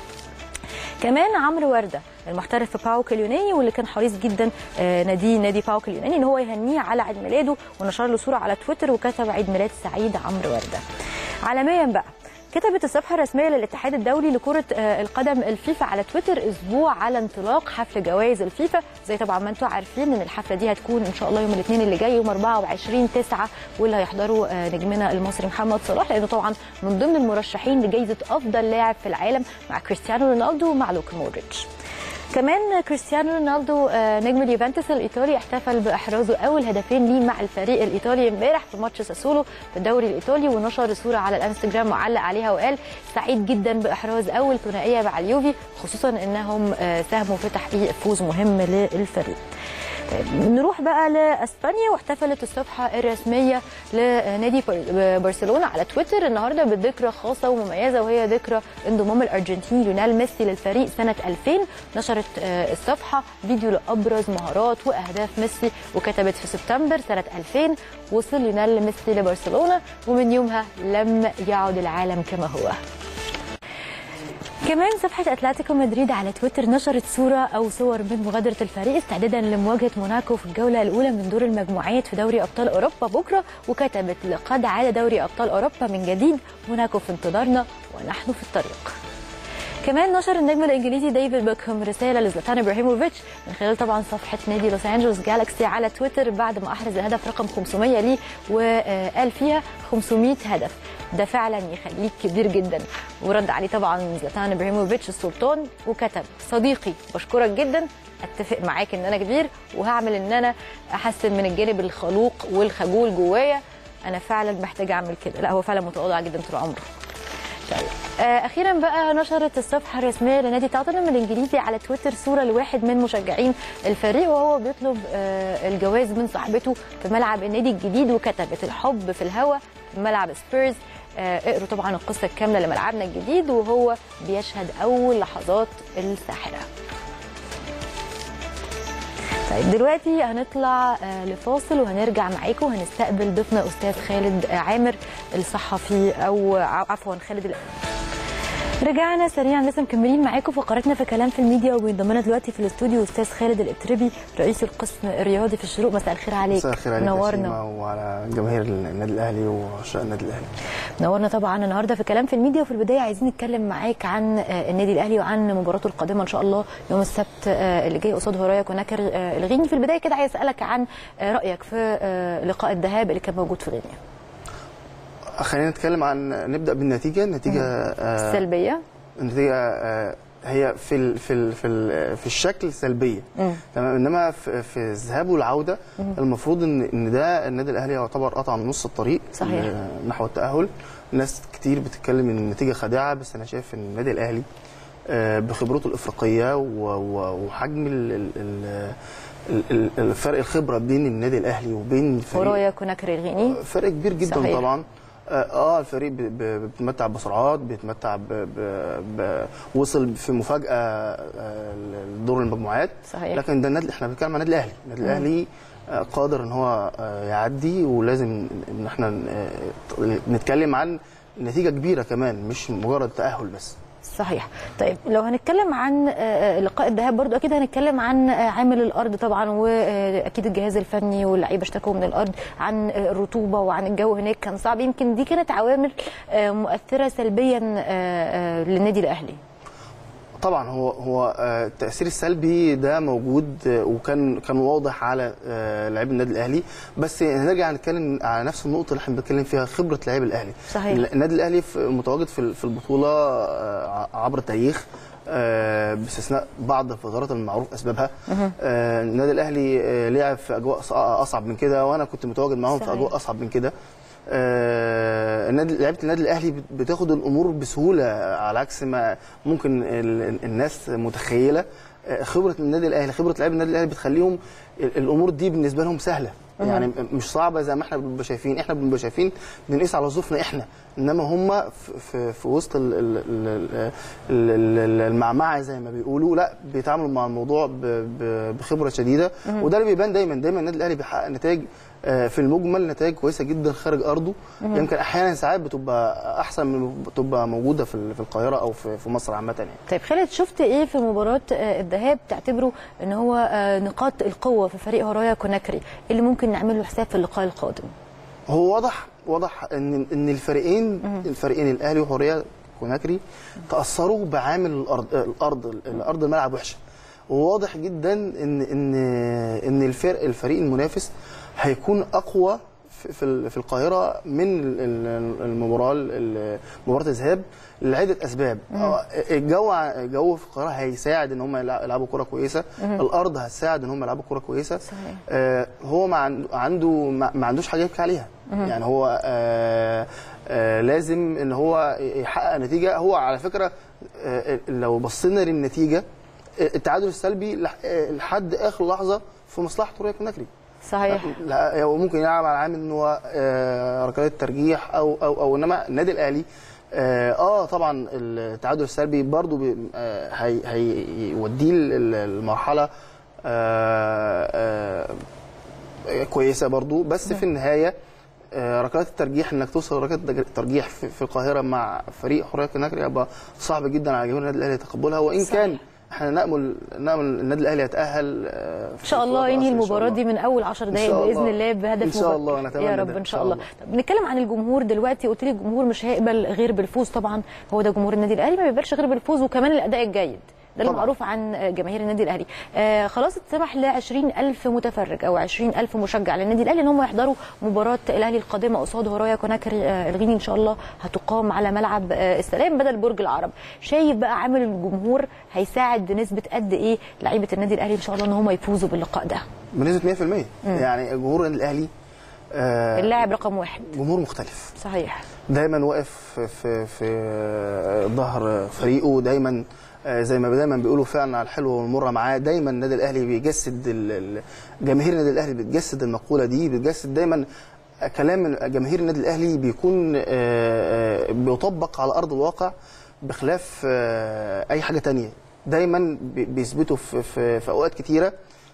كمان عمرو ورده المحترف في باوك اليوناني، واللي كان حريص جدا نادي باوك اليوناني ان هو يهنيه على عيد ميلاده، ونشر له صوره على تويتر وكتب عيد ميلاد سعيد عمرو ورده. عالميا بقى كتبت الصفحه الرسميه للاتحاد الدولي لكره القدم الفيفا على تويتر اسبوع على انطلاق حفل جوائز الفيفا. زي طبعا ما انتم عارفين ان الحفله دي هتكون ان شاء الله يوم الاثنين اللي جاي يوم 24/9، واللي هيحضروا نجمنا المصري محمد صلاح، لانه طبعا من ضمن المرشحين لجائزه افضل لاعب في العالم مع كريستيانو رونالدو ومع لوكا مودريتش. كمان كريستيانو رونالدو نجم اليوفنتوس الايطالي احتفل باحرازه اول هدفين ليه مع الفريق الايطالي امبارح في ماتش ساسولو في الدوري الايطالي، ونشر صوره على الانستجرام وعلق عليها وقال سعيد جدا باحراز اول ثنائيه مع اليوفي، خصوصا انهم ساهموا في تحقيق فوز مهم للفريق. نروح بقى لاسبانيا، واحتفلت الصفحه الرسميه لنادي برشلونه على تويتر النهارده بذكرى خاصه ومميزه، وهي ذكرى انضمام الارجنتيني ليونيل ميسي للفريق سنه 2000. نشرت الصفحه فيديو لابرز مهارات واهداف ميسي، وكتبت في سبتمبر سنه 2000 وصل ليونيل ميسي لبرشلونه، ومن يومها لم يعد العالم كما هو. كمان صفحة أتلتيكو مدريد على تويتر نشرت صور من مغادرة الفريق استعدادا لمواجهة موناكو في الجولة الأولى من دور المجموعات في دوري أبطال أوروبا بكرة، وكتبت لقد عاد دوري أبطال أوروبا من جديد، موناكو في انتظارنا ونحن في الطريق. كمان نشر النجم الانجليزي ديفيد بيكهام رساله لزلاتان ابراهيموفيتش من خلال طبعا صفحه نادي لوس انجلوس جالاكسي على تويتر بعد ما احرز الهدف رقم 500 ليه، وقال فيها 500 هدف ده فعلا يخليك كبير جدا. ورد عليه طبعا زلاتان ابراهيموفيتش السلطان وكتب صديقي بشكرك جدا، اتفق معاك ان انا كبير وهعمل ان انا احسن من الجانب الخلوق والخجول جوايا، انا فعلا محتاج اعمل كده. لا هو فعلا متواضع جدا طول عمره. اخيرا بقى نشرت الصفحه الرسميه لنادي توتنهام الانجليزي على تويتر صوره لواحد من مشجعين الفريق وهو بيطلب الجواز من صاحبته في ملعب النادي الجديد، وكتبت الحب في الهوا في ملعب سبيرز. اقروا طبعا القصه الكامله لملعبنا الجديد وهو بيشهد اول لحظات الساحره. طيب دلوقتي هنطلع لفاصل وهنرجع معاكم وهنستقبل ضيفنا استاذ خالد عامر الصحفي او عفوا رجعنا سريعا، لسه مكملين معاكم فقرتنا في كلام في الميديا، وبينضم لنا دلوقتي في الاستوديو استاذ خالد الاتربي رئيس القسم الرياضي في الشروق. مساء الخير عليك. مساء الخير عليك نورنا وعلى جماهير النادي الاهلي وعشاق النادي الاهلي. نورنا طبعا النهارده في كلام في الميديا. وفي البدايه عايزين نتكلم معاك عن النادي الاهلي وعن مباراته القادمه ان شاء الله يوم السبت اللي جاي قصاد هورايا كوناكر الغيني. في البدايه كده عايز اسالك عن رايك في لقاء الذهاب اللي كان موجود في غينيا. خلينا نتكلم نبدا بالنتيجه. النتيجه سلبيه. النتيجه هي في الشكل سلبيه، تمام، انما في الذهاب والعوده المفروض ان ده النادي الاهلي يعتبر قطع من نص الطريق صحيح نحو التاهل. ناس كتير بتتكلم ان النتيجه خادعه، بس انا شايف ان النادي الاهلي بخبرته الافريقيه وحجم الفرق الخبره بين النادي الاهلي وبين هورايا كوناكر الغيني فرق كبير جدا صحيح. طبعا الفريق بيتمتع بسرعات، بيتمتع وصل في مفاجاه لدور المجموعات صحيح. لكن ده النادي احنا بنتكلم عن النادي الاهلي. النادي الاهلي قادر ان هو يعدي، ولازم ان احنا نتكلم عن نتيجه كبيره كمان، مش مجرد تاهل بس. صحيح. طيب لو هنتكلم عن لقاء الذهاب برضو اكيد هنتكلم عن عامل الارض طبعا، واكيد الجهاز الفني واللعيبه اشتكوا من الارض، عن الرطوبه وعن الجو هناك كان صعب. يمكن دي كانت عوامل مؤثره سلبيا للنادي الاهلي. طبعا هو التاثير السلبي ده موجود وكان واضح على لاعبي النادي الاهلي، بس هنرجع نتكلم على نفس النقطه اللي احنا بنتكلم فيها، خبره لاعبي الاهلي صحيح. النادي الاهلي متواجد في البطوله عبر التاريخ باستثناء بعض الفترات المعروف اسبابها. النادي الاهلي لعب في اجواء اصعب من كده، وانا كنت متواجد معاهم في اجواء اصعب من كده. لعيبه النادي الاهلي بتاخد الامور بسهوله على عكس ما ممكن الناس متخيله. خبره النادي الاهلي، خبره لعيبه النادي الاهلي بتخليهم الامور دي بالنسبه لهم سهله، يعني مش صعبه زي ما احنا بنبقى شايفين. احنا بنبقى شايفين بنقيس على ظروفنا احنا، انما هم في وسط المعمعه زي ما بيقولوا، لا بيتعاملوا مع الموضوع بخبره شديده، وده اللي بيبان دايما النادي الاهلي بيحقق نتائج في المجمل، نتائج كويسه جدا خارج ارضه. يمكن احيانا ساعات بتبقى احسن من بتبقى موجوده في القاهره او في مصر عامه يعني. طيب خالد، شفت ايه في مباراه الذهاب تعتبره ان هو نقاط القوه في فريق هورايا كوناكري اللي ممكن نعمل له حساب في اللقاء القادم؟ هو واضح ان الفريقين الاهلي وهورايا كوناكري تاثروا بعامل الارض الملعب وحشه. وواضح جدا ان الفريق المنافس هيكون اقوى في القاهره من مباراه الذهاب لعده اسباب. الجو في القاهره هيساعد ان هم يلعبوا كره كويسه، الارض هتساعد ان هم يلعبوا كره كويسه صحيح. هو ما عندوش حاجه يبكي عليها، يعني هو لازم ان هو يحقق نتيجه. هو على فكره لو بصينا للنتيجه التعادل السلبي لحد اخر لحظه في مصلحه هورايا كوناكري صحيح. لا هو ممكن يلعب على عامل ان هو ركلات ترجيح او انما النادي الاهلي طبعا التعادل السلبي برضو هيوديه المرحله كويسه برضو، بس في النهايه ركلات الترجيح، انك توصل ركلات الترجيح في القاهره مع فريق هورايا كوناكري هيبقى صعب جدا على جماهير النادي الاهلي تقبلها، وان صحيح. كان احنا نامل النادي الاهلي يتاهل ان شاء الله، ينهي المباراه دي من اول 10 دقائق باذن الله بهدف ان شاء الله. نتمنى يا رب ان شاء الله. طب نتكلم عن الجمهور دلوقتي. قلت لي الجمهور مش هيقبل غير بالفوز، طبعا هو ده جمهور النادي الاهلي، ما بيقبلش غير بالفوز وكمان الاداء الجيد، ده اللي معروف عن جماهير النادي الاهلي. خلاص اتسمح ل 20,000 متفرج او 20,000 مشجع للنادي الاهلي ان هم يحضروا مباراه الاهلي القادمه قصاد هورايا كوناكري الغيني، ان شاء الله هتقام على ملعب السلام بدل برج العرب. شايف بقى عامل الجمهور هيساعد بنسبه قد ايه لعيبه النادي الاهلي ان شاء الله ان هم يفوزوا باللقاء ده؟ بنسبه 100%. يعني جمهور النادي الاهلي اللاعب رقم 1، جمهور مختلف صحيح، دايما واقف في ظهر فريقه، دايما زي ما دايما بيقولوا فعلا على الحلوه والمره معاه. دايما النادي الاهلي بيجسد جماهير النادي الاهلي بتجسد المقوله دي، بتجسد دايما كلام جماهير النادي الاهلي بيكون بيطبق على ارض الواقع بخلاف اي حاجه تانية. دايما بيثبتوا في اوقات كتيره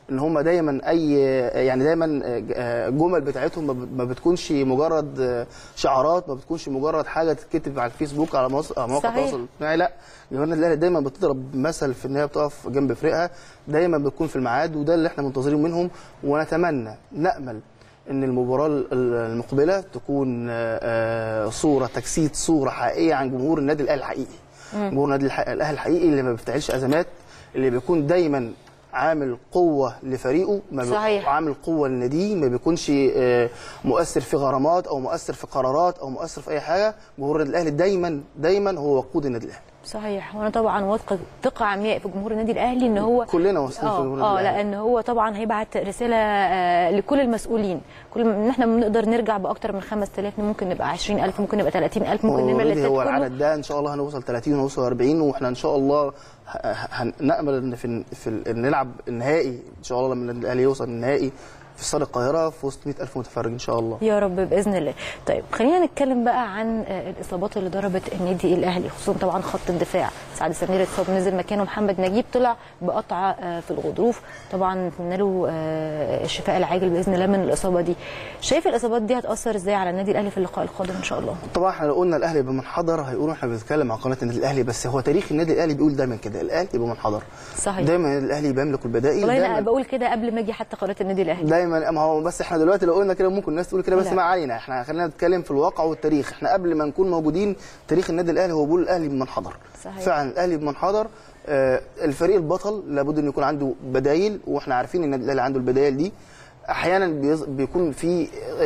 ان هم دايما يعني دايما الجمل بتاعتهم ما بتكونش مجرد شعارات، ما بتكونش مجرد حاجه تتكتب على الفيسبوك على مواقع التواصل الاجتماعي. لا، جماهير النادي الاهلي دايما بتضرب مثل في ان هي بتقف جنب فريقها، دايما بتكون في الميعاد، وده اللي احنا منتظرين منهم. ونتمنى نامل ان المباراه المقبله تكون تجسيد صوره حقيقيه عن جمهور النادي الاهلي الحقيقي. جمهور النادي الاهلي الحقيقي اللي ما بيفتعلش ازمات، اللي بيكون دايما عامل قوه لفريقه، عامل قوه لناديه، ما بيكونش مؤثر في غرامات او مؤثر في قرارات او مؤثر في اي حاجه. جمهور النادي الاهلي دايما هو وقود النادي الاهلي. صحيح، وانا طبعا واثقه ثقه عمياء في جمهور النادي الاهلي ان هو كلنا واثقين في جمهور النادي الاهلي. لان هو طبعا هيبعت رساله لكل المسؤولين، ان احنا بنقدر نرجع باكتر من 5000، ممكن نبقى 20000، ممكن نبقى 30000، ممكن نعمل هو العدد ده ان شاء الله هنوصل 30 ونوصل 40، واحنا ان شاء الله هنأمل ان نلعب النهائي ان شاء الله لما النادي الاهلي يوصل النهائي في استاد القاهره في وسط 100,000 متفرج ان شاء الله يا رب باذن الله. طيب خلينا نتكلم بقى عن الاصابات اللي ضربت النادي الاهلي، خصوصا طبعا خط الدفاع. سعد سمير اتصاب نزل مكانه محمد نجيب طلع بقطع في الغضروف، طبعا نتمنى له الشفاء العاجل باذن الله من الاصابه دي. شايف الاصابات دي هتاثر ازاي على النادي الاهلي في اللقاء القادم ان شاء الله؟ طبعا احنا لو قلنا الاهلي بمنحدر هيقولوا احنا بنتكلم عن قناه النادي الاهلي، بس هو تاريخ النادي الاهلي بيقول دايما كده، الاهلي بمنحدر. صحيح، دايما النادي الاهلي بيملك البدائل. والله انا بقول كده قبل ما اجي حتى قناه النادي الاهلي دايما. ما هو بس احنا دلوقتي لو قلنا كده ممكن الناس تقول كده، بس ما علينا، احنا خلينا نتكلم في الواقع والتاريخ. احنا قبل ما نكون موجودين تاريخ النادي الاهلي هو بيقول الاهلي بمنحدر. صحيح. فعلا الاهلي بمنحدر. الفريق البطل لابد انه يكون عنده بدايل، واحنا عارفين ان النادي الاهلي عنده البدايل دي. احيانا بيكون في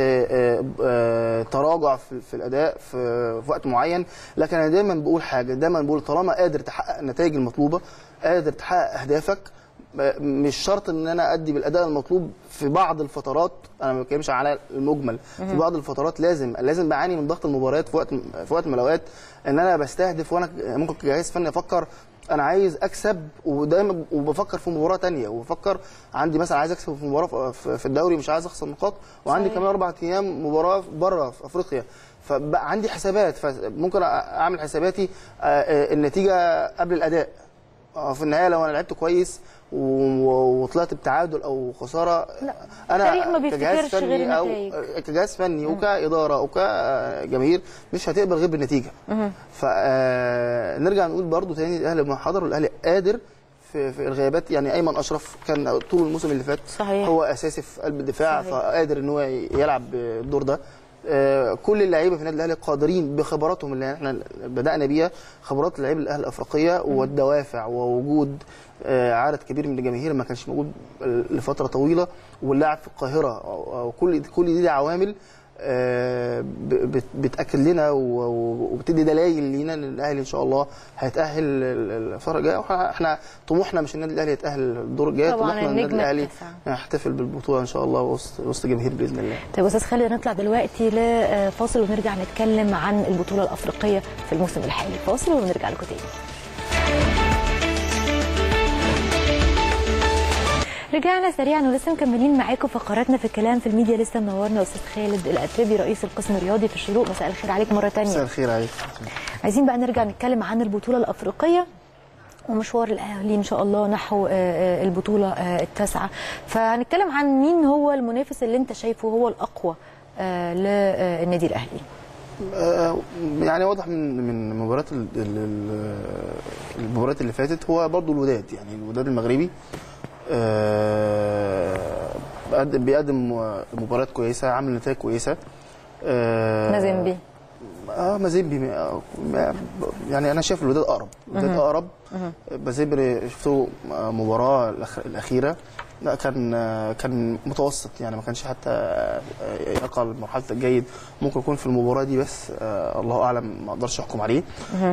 تراجع في الاداء في وقت معين، لكن انا دايما بقول حاجه، دايما بقول طالما قادر تحقق النتائج المطلوبه، قادر تحقق اهدافك، مش شرط ان انا ادي بالاداء المطلوب في بعض الفترات. انا ما بتكلمش على المجمل، في بعض الفترات لازم بعاني من ضغط المباريات في وقت من الاوقات، ان انا بستهدف وانا ممكن كجهاز فني افكر انا عايز اكسب، ودايما وبفكر في مباراه ثانيه، وبفكر عندي مثلا عايز اكسب في مباراه في الدوري، مش عايز اخسر نقاط، وعندي كمان 4 ايام مباراه بره في افريقيا، فبقى عندي حسابات، فممكن اعمل حساباتي النتيجه قبل الاداء. في النهايه لو انا لعبت كويس وطلعت بتعادل او خساره، لا. انا كجهاز فني او كجهاز فني وكاداره وكجماهير مش هتقبل غير بالنتيجه. فنرجع نقول برضو تاني الاهلي بمنحدر، والاهلي قادر في الغيابات. يعني ايمن اشرف كان طول الموسم اللي فات صحيح. هو اساسي في قلب الدفاع، فقادر ان هو يلعب الدور ده. كل اللعيبه في النادي الاهلي قادرين بخبراتهم اللي احنا بدانا بيها، خبرات اللعيبه الاهلي الافريقيه والدوافع ووجود عدد كبير من الجماهير ما كانش موجود لفتره طويله، واللاعب في القاهره، كل دي عوامل بتاكد لنا وبتدي دلائل لينا ان الاهلي ان شاء الله هيتاهل الفتره الجايه. احنا طموحنا مش النادي الاهلي يتاهل الدور الجاي، طموحنا النادي الاهلي يحتفل بالبطوله ان شاء الله وسط جماهير باذن الله. طيب استاذ خالد، نطلع دلوقتي لفاصل ونرجع نتكلم عن البطوله الافريقيه في الموسم الحالي. فاصل ونرجع لكم تاني. رجعنا سريعا ولسه مكملين معاكم فقراتنا في الكلام في الميديا. لسه منورنا استاذ خالد الاتربي رئيس القسم الرياضي في الشروق. مساء الخير عليك مره ثانيه. مساء الخير عليك. عايزين بقى نرجع نتكلم عن البطوله الافريقيه ومشوار الاهلي ان شاء الله نحو البطوله التاسعه. فهنتكلم عن مين هو المنافس اللي انت شايفه هو الاقوى للنادي الاهلي. يعني واضح من المباريات اللي فاتت هو برضو الوداد، يعني الوداد المغربي بيقدم مباريات كويسه، عامل نتائج كويسه. مازيمبي يعني انا شايف الوداد اقرب. مازيمبي شفته مباراه الاخيره، لا كان متوسط، يعني ما كانش حتى يقع لمرحله الجيد. ممكن يكون في المباراه دي بس الله اعلم، ما اقدرش احكم عليه.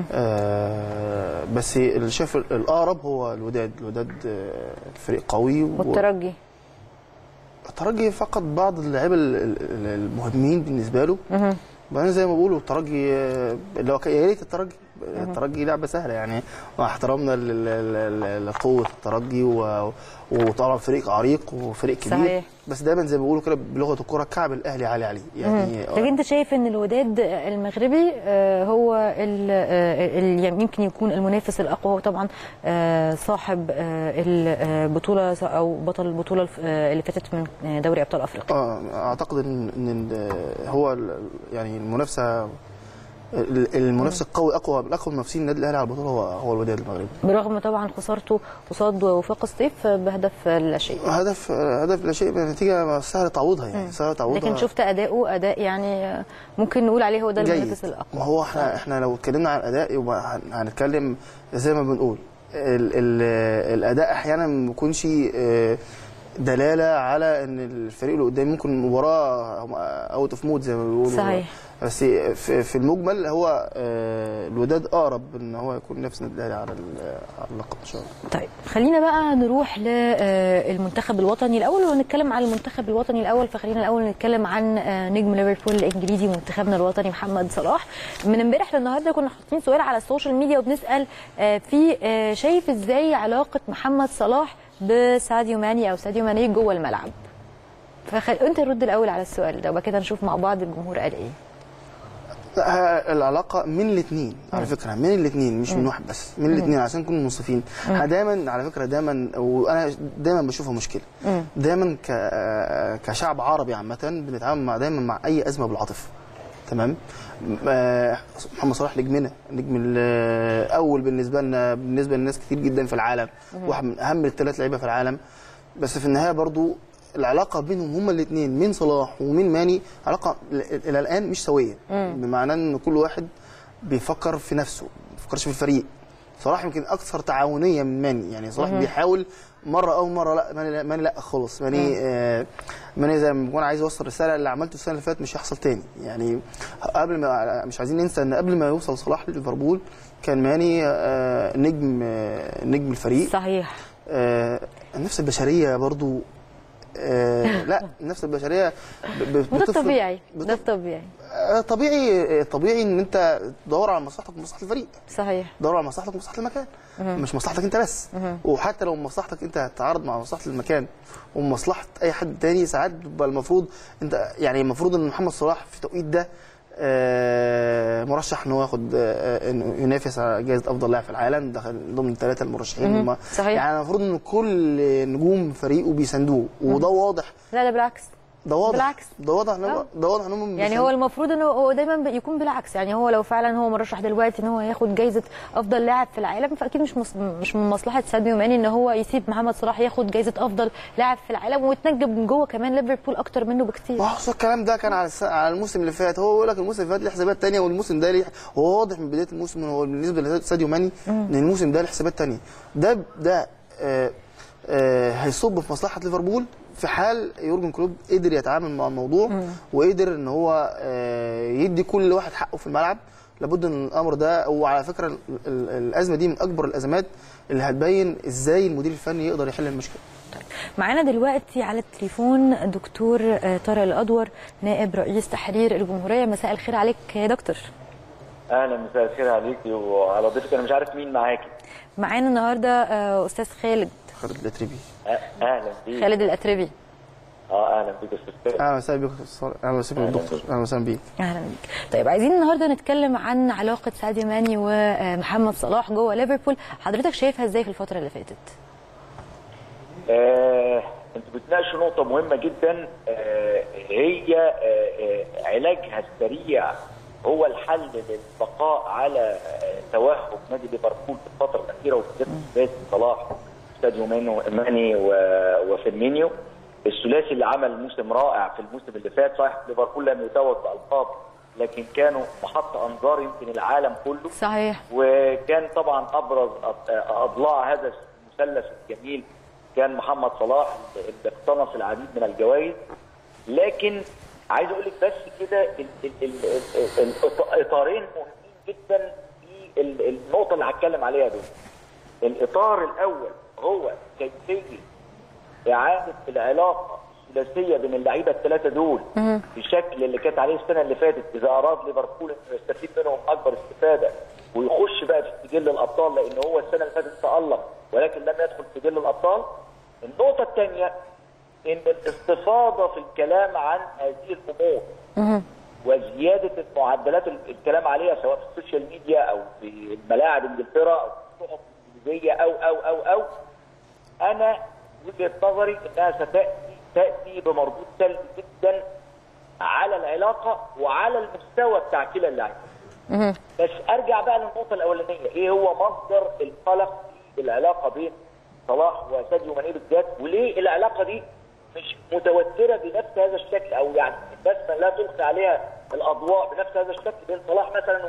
بس اللي شايف الاقرب هو الوداد فريق قوي. والترجي الترجي فقد بعض اللاعيبه المهمين بالنسبه له. بعدين زي ما بيقولوا الترجي اللي هو يا ريت الترجي الترجي لعبه سهله يعني، مع احترامنا لقوه الترجي وطبعا فريق عريق وفريق كبير. صحيح. بس دايما زي ما بيقولوا كده بلغه الكوره كعب الاهلي عالي عليه يعني. لكن انت شايف ان الوداد المغربي هو اللي يمكن يكون المنافس الاقوى، هو طبعا صاحب البطوله او بطل البطوله اللي فاتت من دوري ابطال افريقيا. اعتقد ان هو يعني المنافسه القوي اقوى منافسين النادي الاهلي على البطوله هو الوداد المغربي، برغم طبعا خسارته قصاد وفاق سطيف بهدف لا شيء. هدف لا شيء بنتيجه سهل تعوضها يعني، سهل تعوضها. لكن شفت اداء يعني ممكن نقول عليه هو ده المنافس الاقوى. ما هو احنا لو اتكلمنا عن الاداء يبقى هنتكلم زي ما بنقول الاداء احيانا ما بيكونش دلاله على ان الفريق اللي قدام ممكن المباراه اوت اوف مود زي ما بيقولوا. صحيح. بس في المجمل هو الوداد اقرب ان هو يكون نفس النادي الاهلي على اللقب ان شاء الله. طيب خلينا بقى نروح للمنتخب الوطني الاول ونتكلم عن المنتخب الوطني الاول. فخلينا الاول نتكلم عن نجم ليفربول الانجليزي منتخبنا الوطني محمد صلاح. من امبارح للنهارده كنا حاطين سؤال على السوشيال ميديا وبنسال في شايف ازاي علاقه محمد صلاح بساديو ماني او ساديو ماني جوه الملعب. انت رد الاول على السؤال ده وبعد كده نشوف مع بعض الجمهور قال ايه. العلاقه من الاثنين على فكره، من الاثنين مش من واحد بس، من الاثنين عشان نكون منصفين. دايما على فكره دايما وانا دايما بشوفها مشكله. دايما كشعب عربي عامه بنتعامل دايما مع اي ازمه بالعاطفه. تمام. محمد صلاح نجمنا، نجم الاول بالنسبه لنا، بالنسبه لناس كتير جدا في العالم، واحد من اهم الثلاث لعيبه في العالم. بس في النهايه برضو العلاقه بينهم هما الاثنين من صلاح ومن ماني علاقه الى الان مش سويه، بمعنى ان كل واحد بيفكر في نفسه، ما بيفكرش في الفريق. صلاح يمكن اكثر تعاونيه من ماني، يعني صلاح بيحاول مره او مره لا، ماني لا خالص. ماني زي ما بيكون عايز يوصل رساله اللي عملته السنه اللي فاتت مش هيحصل تاني يعني. قبل ما مش عايزين ننسى ان قبل ما يوصل صلاح لليفربول كان ماني نجم الفريق. صحيح. النفس البشريه برضو لا، النفس البشريه ده الطبيعي، ده الطبيعي. طبيعي ان انت تدور على مصلحتك ومصلحه الفريق. صحيح. تدور على مصلحتك ومصلحه المكان، مش مصلحتك انت بس. وحتى لو مصلحتك انت هتتعارض مع مصلحه المكان ومصلحه اي حد تاني، ساعات بيبقى المفروض انت يعني المفروض ان محمد صلاح في التوقيت ده مرشح ان هو ياخد ينافس على جائزه افضل لاعب في العالم، دخل ضمن الثلاثه المرشحين. يعني المفروض ان كل نجوم فريقه بيساندوه، وده واضح. لا بالعكس، ده واضح بالعكس، ده واضح ان هم يعني هو المفروض انه هو دايما يكون بالعكس. يعني هو لو فعلا هو مرشح دلوقتي ان هو ياخد جائزه افضل لاعب في العالم، فاكيد مش من مصلحه ساديو ماني ان هو يسيب محمد صلاح ياخد جائزه افضل لاعب في العالم ويتنجم من جوه كمان ليفربول اكتر منه بكتير. ما هو الكلام ده كان على الموسم اللي فات. هو بيقول لك الموسم اللي فات له حسابات ثانيه والموسم ده هو واضح من بدايه الموسم هو بالنسبه لساديو ماني ان الموسم ده له حسابات ثانيه. ده هيصب في مصلحه ليفربول في حال يورجن كلوب قدر يتعامل مع الموضوع وقدر ان هو يدي كل واحد حقه في الملعب. لابد ان الامر ده، وعلى فكره الازمه دي من اكبر الازمات اللي هتبين ازاي المدير الفني يقدر يحل المشكله. معانا دلوقتي على التليفون دكتور طارق الادور نائب رئيس تحرير الجمهوريه. مساء الخير عليك يا دكتور. اهلا، مساء الخير عليكي وعلى ضيفك. انا مش عارف مين معاكي. معانا النهارده استاذ خالد الاتربي. اهلا بيك. خالد الاتربي. اهلا بيك استاذ. اهلا وسهلا بيك اهلا وسهلا دكتور. اهلا وسهلا بيك. اهلا بيك. طيب عايزين النهارده نتكلم عن علاقه ساديو ماني ومحمد صلاح جوه ليفربول. حضرتك شايفها ازاي في الفتره اللي فاتت؟ انتوا بتناقشوا نقطه مهمه جدا. هي علاجها السريع هو الحل للبقاء على توهج نادي ليفربول في الفتره الاخيره، وبالذات صلاح ساديو ماني وفيرمينيو. الثلاثي اللي عمل موسم رائع في الموسم اللي فات. صحيح ليفربول لم يتوج بالقاب لكن كانوا محط انظار يمكن العالم كله. صحيح. وكان طبعا ابرز اضلاع هذا المثلث الجميل كان محمد صلاح اللي اقتنص العديد من الجوائز. لكن عايز اقول لك بس كده الاطارين مهمين جدا في النقطه اللي هتكلم عليها دول. الاطار الاول هو كيفيه اعاده العلاقه الثلاثيه بين اللعيبه الثلاثه دول بالشكل اللي كانت عليه السنه اللي فاتت، اذا اراد ليفربول انه يستفيد منهم اكبر استفاده ويخش بقى في سجل الابطال، لان هو السنه اللي فاتت تالق ولكن لم يدخل في سجل الابطال. النقطه الثانيه ان الاستفاضه في الكلام عن هذه الامور وزياده المعدلات الكلام عليها سواء في السوشيال ميديا او في الملاعب انجلترا او في الصحف الانجليزيه او انا وجهه نظري انها ستاتي بمردود سلبي جدا على العلاقه وعلى المستوى بتاع كلا اللاعبين. بس ارجع بقى للنقطه الاولانيه، ايه هو مصدر القلق في العلاقه بين صلاح وساديو ماني بالذات، وليه العلاقه دي مش متوتره بنفس هذا الشكل، او يعني الناس لا تلقي عليها الاضواء بنفس هذا الشكل بين صلاح مثلا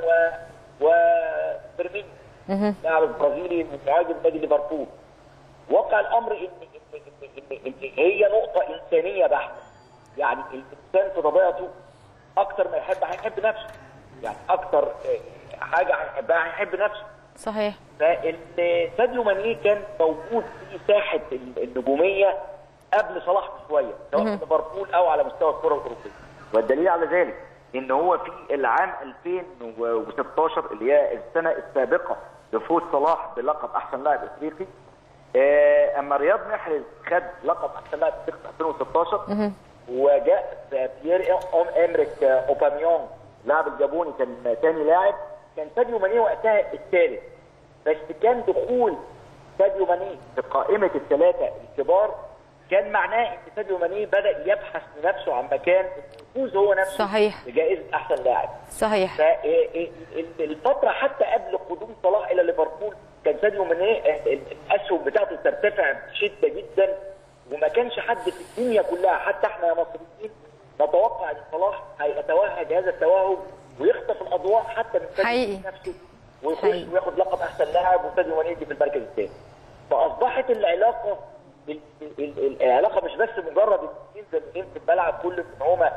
وفيرمينيو لاعب البرازيلي مهاجم نادي ليفربول. واقع الامر ان هي نقطه انسانيه بحته، يعني الانسان في طبيعته اكثر ما هيحب نفسه، يعني اكثر حاجه هيحبها هيحب نفسه. صحيح. فساديو ماني كان موجود في ساحه النجوميه قبل صلاح بشويه سواء في ليفربول او على مستوى الكره الاوروبيه، والدليل على ذلك ان هو في العام 2016 اللي هي السنه السابقه لفوز صلاح بلقب احسن لاعب افريقي، اما رياض محرز خد لقب احسن لاعب افريقي في 2016 وجاء بيير امريك اوباميونج لاعب الجابوني كان ثاني لاعب، كان ساديو ماني وقتها الثالث. بس كان دخول ساديو ماني في قائمه الثلاثه الكبار كان معناه ان ساديو ماني بدا يبحث لنفسه عن مكان يفوز هو نفسه صحيح بجائزه احسن لاعب. صحيح. فالفتره حتى قبل قدوم صلاح الى ليفربول كان ساديو ماني الاسهم بتاعته ترتفع بشده جدا، وما كانش حد في الدنيا كلها حتى احنا يا مصريين نتوقع ان صلاح هيتوهج هذا التوهج ويخطف الاضواء حتى من ساديو نفسه ويخش وياخد لقب احسن لاعب وساديو ماني يجي في المركز الثاني. فاصبحت العلاقه مش بس مجرد الاثنين زميلين في الملعب كل ان هما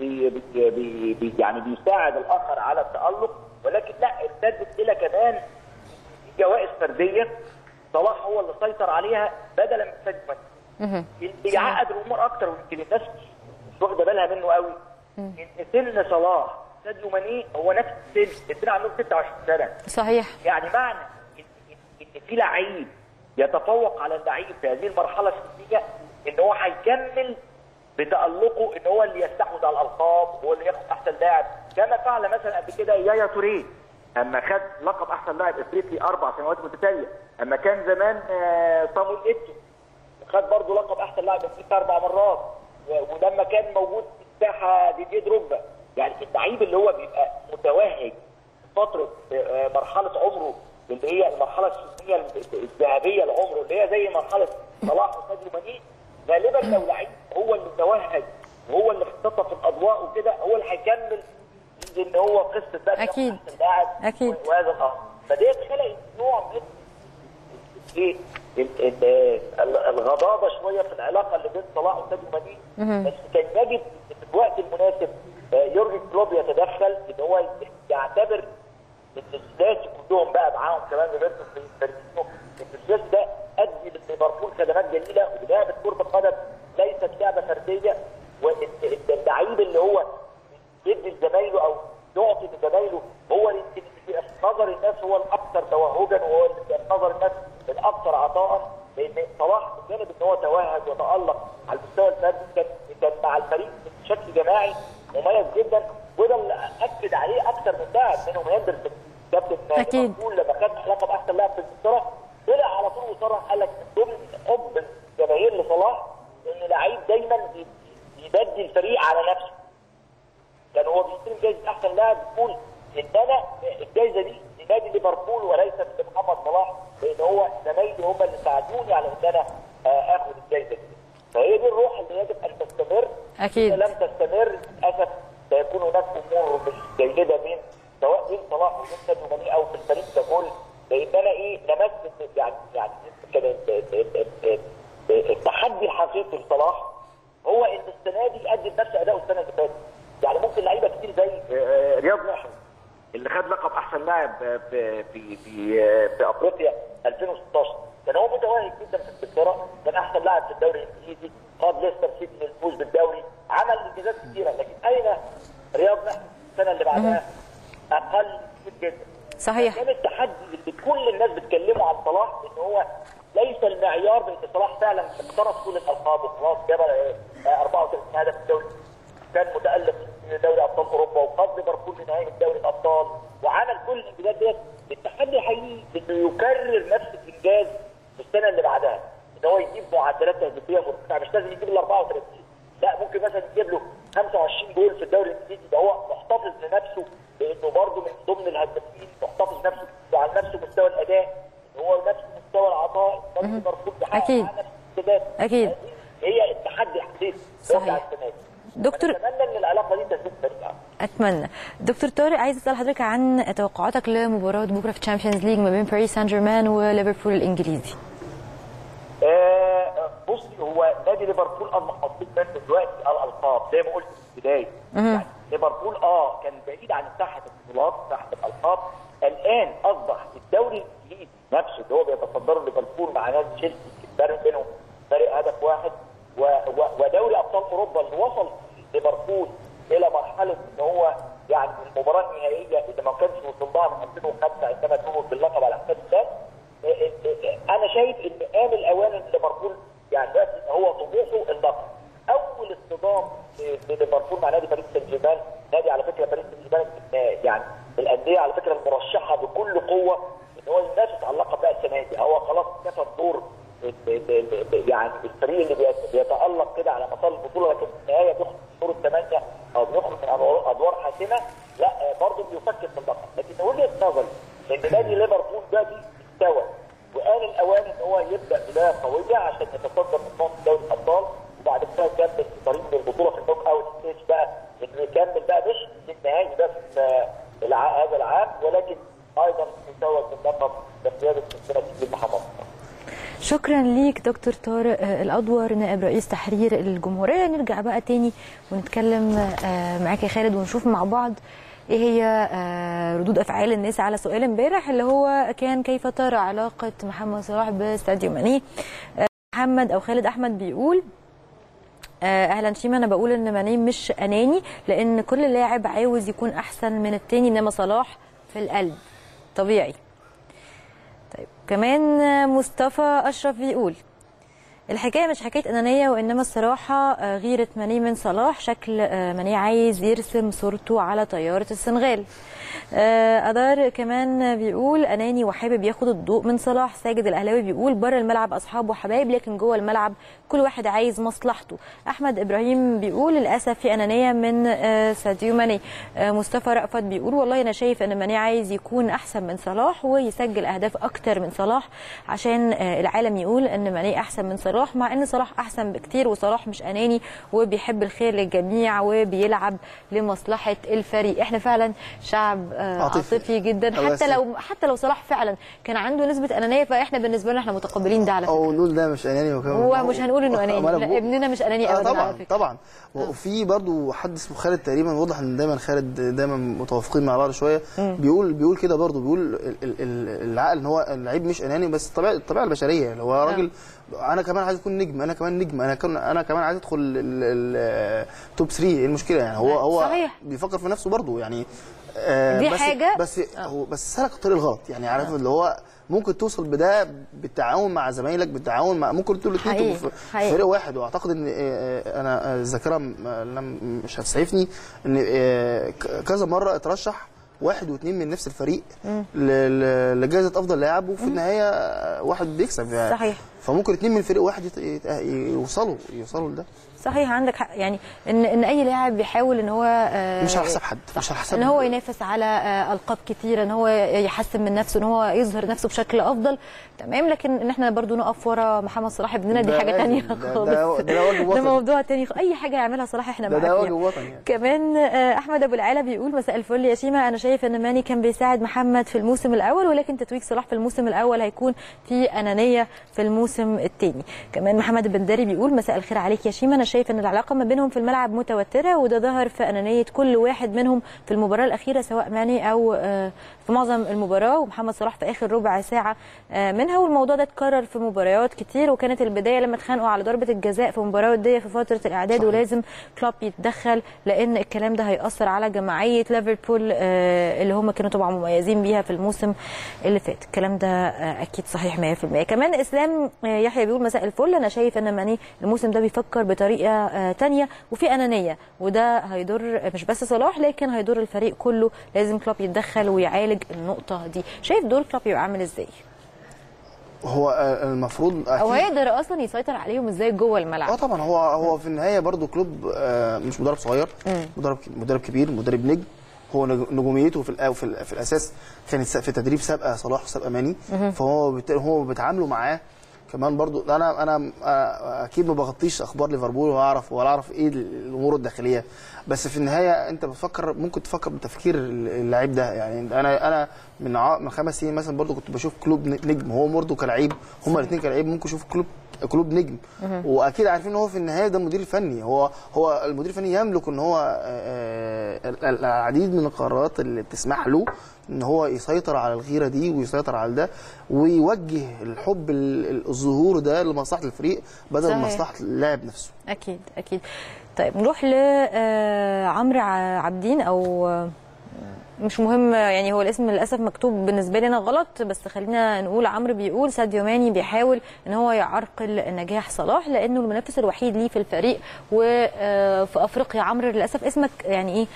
يعني بيساعد الاخر على التالق، ولكن لا ارتدت الى كمان في جوائز فرديه صلاح هو اللي سيطر عليها بدلا من ساديو ماني. اللي يعقد الامور اكتر ويمكن الناس مش واخده بالها منه قوي ان سن صلاح ساديو ماني هو نفس السن، الاثنين عندهم 26 سنه. صحيح. يعني معنى ان في لعيب يتفوق على اللعيب في هذه المرحله السنيه ان هو هيكمل بتالقه، ان هو اللي يستحوذ على الالقاب، هو اللي ياخد احسن لاعب، كما فعل مثلا قبل كده يايا توريه اما خد لقب احسن لاعب افريقي 4 سنوات متتاليه، اما كان زمان صامويل ايتو خد برضه لقب احسن لاعب افريقي 4 مرات، ولما كان موجود في الساحه ديديه دروجبا. يعني اللعيب اللي هو بيبقى متوهج فتره مرحله عمره اللي هي المرحله السنيه الذهبيه لعمره اللي هي زي مرحله صلاح وساديو ماني، غالبا لو لعيب هو اللي توهج وهو اللي اختطف الاضواء وكده هو اللي هيكمل ان هو قصه بقى اكيد اكيد وهذا الامر. فديت خلقت نوع من الغضاضه شويه في العلاقه اللي بين صلاح وساديو ماني، بس كان يجب في الوقت المناسب يورجن كلوب يتدخل ان هو يعتبر ان السياسي كلهم بقى معاهم كمان روبرتو فيرمينيو ان السياسي ده ادي لليفربول خدمات جميله، ولعبه كره القدم ليست لعبه فرديه، وان اللعيب اللي هو يدي لزمايله او يعطي لزمايله هو اللي في نظر الناس هو الاكثر توهجا وهو اللي في نظر الناس الاكثر عطاء، لان صلاح بجانب ان هو توهج وتالق على المستوى الفردي كان مع الفريق بشكل جماعي مميز جدا، وده اللي اكد عليه اكثر من لاعب منهم هندرسون كابتن ليفربول لما خد لقب احسن لاعب في انجلترا طلع على طول وصرح قال لك من ضمن حب الجماهير لصلاح ان لعيب دايما يبدي الفريق على نفسه. كان هو بيستلم جايزه احسن لاعب بيقول ان انا الجايزه دي لنادي ليفربول وليست لمحمد صلاح، لان هو زمايلي هم اللي ساعدوني على ان انا اخذ الجايزه دي. فهي دي الروح اللي يجب ان تستمر. اكيد. اذا لم تستمر للاسف سيكون هناك امور مش جيده بين سواء بين صلاح وبين ساديو ماني او في الفريق ككل، لان انا لمست يعني كان التحدي الحقيقي لصلاح هو ان السنه دي يقدم نفس اداؤه السنه اللي فاتت. يعني ممكن لعيبه كتير زي رياض محرز اللي خد لقب احسن لاعب في افريقيا 2016 كان هو متوهج جدا في انجلترا، كان احسن لاعب في الدوري الانجليزي، قاد ليستر سيتي للفوز انجازات كثيره، لكن اين رياض محرز السنه اللي بعدها؟ اقل كتير جدا. صحيح. كان التحدي اللي كل الناس بتكلموا عن صلاح ان هو ليس المعيار بان صلاح فعلا اقترص كل الالقاب وخلاص جاب 34 هدف في الدوري، كان متالق في دوري ابطال اوروبا وقاد ليفربول في نهائي دوري الابطال وعمل كل الانجازات ديت. التحدي الحقيقي انه يكرر نفس الانجاز في السنه اللي بعدها، ان هو يجيب معدلات تهديفيه مرتفعه، مش لازم يجيب ال 34، لا ممكن مثلا يجيب له 25 جول في الدوري الانجليزي، ده هو محتفظ لنفسه لانه برضه من ضمن الهدافين، محتفظ نفسه على نفسه مستوى الاداء، هو نفس مستوى العطاء، نفس ليفربول اكيد اكيد. هي التحدي حقيقي. صحيح. دكتور اتمنى ان العلاقه دي تزيد سريعا. اتمنى. دكتور طارق، عايز اسال حضرتك عن توقعاتك لمباراه بكره في الشامبيونز ليج ما بين باريس سان جيرمان وليفربول الانجليزي. بصي، هو نادي ليفربول اصبح مطلوب منه دلوقتي الالقاب زي ما قلت في البدايه. يعني ليفربول كان بعيد عن ساحه البطولات، ساحه الالقاب، الان اصبح الدوري الانجليزي نفسه اللي هو بيتصدره ليفربول مع نادي تشيلسي، الفرق بينهم فرق هدف واحد، ودوري ابطال اوروبا اللي وصل ليفربول الى مرحله ان هو يعني المباراه النهائيه اللي ما كانش وصل لها من 2005 عندما توج باللقب على حساب الناس. انا شايف ان آن الاوان ان ليفربول يعني دلوقتي هو طموحه اللقب. اول اصطدام لليفربول مع نادي باريس سان جيرمان، نادي على فكره باريس سان جيرمان يعني الانديه على فكره المرشحه بكل قوه ان هو ينافس على اللقب بقى السنه دي. هو خلاص كسب دور يعني الفريق اللي بيتالق كده على مسار البطوله، لكن في النهايه بيخرج من دور الثمانيه او بيخرج من ادوار حاسمه، لا برضه بيفكر في اللقب. لكن وجهه نظري ان نادي ليفربول ده استوى وآن الاوان ان هو يبدا بدايه قويه عشان يتصدر نقاط دوري الابطال، وبعد كده يكمل في طريق البطوله في النوك اوت ستيج بقى، انه يكمل بقى مش في النهائي ده في هذا العام، ولكن ايضا يتوج باللقب بقياده السنه محمد. شكرا ليك دكتور طارق الأدور، نائب رئيس تحرير الجمهورية. نرجع بقى تاني ونتكلم معاك يا خالد ونشوف مع بعض ايه هي ردود افعال الناس على سؤال امبارح اللي هو كان كيف ترى علاقة محمد صلاح بساديو ماني. محمد او خالد احمد بيقول اهلا شيما، انا بقول ان ماني مش اناني لان كل لاعب عاوز يكون احسن من التاني، انما صلاح في القلب طبيعي. طيب كمان مصطفى اشرف بيقول الحكايه مش حكايه انانيه وانما الصراحه غيره ماني من صلاح، شكل ماني عايز يرسم صورته على طياره السنغال. ادار كمان بيقول اناني وحابب ياخد الضوء من صلاح. ساجد الاهلاوي بيقول بره الملعب اصحاب وحبايب لكن جوه الملعب كل واحد عايز مصلحته. احمد ابراهيم بيقول للاسف في انانيه من ساديو ماني. مصطفى رأفت بيقول والله انا شايف ان ماني عايز يكون احسن من صلاح ويسجل اهداف اكتر من صلاح عشان العالم يقول ان ماني احسن من صلاح، مع ان صلاح احسن بكتير وصلاح مش اناني وبيحب الخير للجميع وبيلعب لمصلحه الفريق. احنا فعلا شعب عاطفي جدا، حتى لو صلاح فعلا كان عنده نسبه انانيه فاحنا بالنسبه لنا احنا متقبلين ده على فكره. او نقول ده مش اناني هو مش هنقول انه اناني، لا ابننا مش اناني ابدا طبعا على فكره. طبعا. وفي برضو حد اسمه خالد تقريبا، واضح ان دايما خالد دايما متوافقين مع بعض شويه، بيقول كده برضو، بيقول العقل ان هو اللعيب مش اناني بس الطبيعه البشريه اللي هو راجل انا كمان عايز اكون نجم، انا كمان نجم، انا كمان عايز ادخل التوب 3. ايه المشكله يعني؟ هو صحيح. بيفكر في نفسه برضو يعني دي بس حاجه بس سلك الطريق الغلط يعني، عارف اللي هو ممكن توصل بده بالتعاون مع زمايلك، بالتعاون مع ممكن تقول الاثنين في فريق واحد. واعتقد ان انا الذاكره مش هتسعفني ان كذا مره اترشح واحد واثنين من نفس الفريق لجائزه افضل لاعب، وفي النهايه واحد بيكسب يعني. صحيح. فممكن اثنين من الفريق واحد يوصلوا لده. صحيح عندك حق، يعني ان اي لاعب بيحاول ان هو مش على حساب حد، مش على حساب ان هو ينافس على القاب كتيره، ان هو يحسن من نفسه، ان هو يظهر نفسه بشكل افضل، تمام. لكن ان احنا برضو نقف ورا محمد صلاح ابننا دي حاجه ثانيه خالص، ده موضوع ثاني. اي حاجه يعملها صلاح احنا معاه ده واجب وطني يعني. كمان احمد ابو العلا بيقول مساء الفل يا شيماء، انا شايف ان ماني كان بيساعد محمد في الموسم الاول، ولكن تتويج صلاح في الموسم الاول هيكون في انانيه في الموسم الموسم الثاني. كمان محمد البنداري بيقول مساء الخير عليك يا شيماء، انا شايف ان العلاقه ما بينهم في الملعب متوتره، وده ظهر في انانيه كل واحد منهم في المباراه الاخيره سواء ماني او في معظم المباراه، ومحمد صلاح في اخر ربع ساعه منها. والموضوع ده اتكرر في مباريات كتير، وكانت البدايه لما اتخانقوا على ضربه الجزاء في مباراه وديه في فتره الاعداد، ولازم كلوب يتدخل لان الكلام ده هيأثر على جماعيه ليفربول اللي هم كانوا طبعا مميزين بيها في الموسم اللي فات. الكلام ده اكيد صحيح 100%. كمان اسلام يحيى بيقول مساء الفل، انا شايف ان ماني الموسم ده بيفكر بطريقه ثانيه وفي انانيه، وده هيضر مش بس صلاح لكن هيضر الفريق كله. لازم كلوب يتدخل ويعالج النقطه دي. شايف دور كلوب يبقى عامل ازاي؟ هو المفروض او هيقدر اصلا يسيطر عليهم ازاي جوه الملعب؟ طبعا هو في النهايه برضو كلوب مش مدرب صغير، مدرب كبير، مدرب نجم. هو نجوميته في الاساس كانت في تدريب سابقه صلاح وسابقه ماني، فهو بيتعاملوا معاه كمان برضو. انا اكيد ما بغطيش اخبار ليفربول ولا اعرف ايه الامور الداخليه، بس في النهايه انت بتفكر، ممكن تفكر بتفكير اللاعب ده. يعني انا من 5 سنين مثلا برضو كنت بشوف كلوب نجم، هو برضو كلاعب، هما الاثنين كلاعب ممكن اشوف كلوب نجم، واكيد عارفين ان هو في النهايه ده المدير الفني. هو المدير الفني يملك ان هو العديد من القرارات اللي تسمح له ان هو يسيطر على الغيره دي ويسيطر على ده ويوجه الحب الظهور ده لمصلحه الفريق بدل من مصلحه اللاعب نفسه. اكيد اكيد. طيب نروح لعمرو عابدين او مش مهم يعني، هو الاسم للاسف مكتوب بالنسبه لي انا غلط، بس خلينا نقول عمرو بيقول ساديو ماني بيحاول ان هو يعرقل نجاح صلاح لانه المنافس الوحيد ليه في الفريق وفي افريقيا. عمرو للاسف اسمك يعني ايه،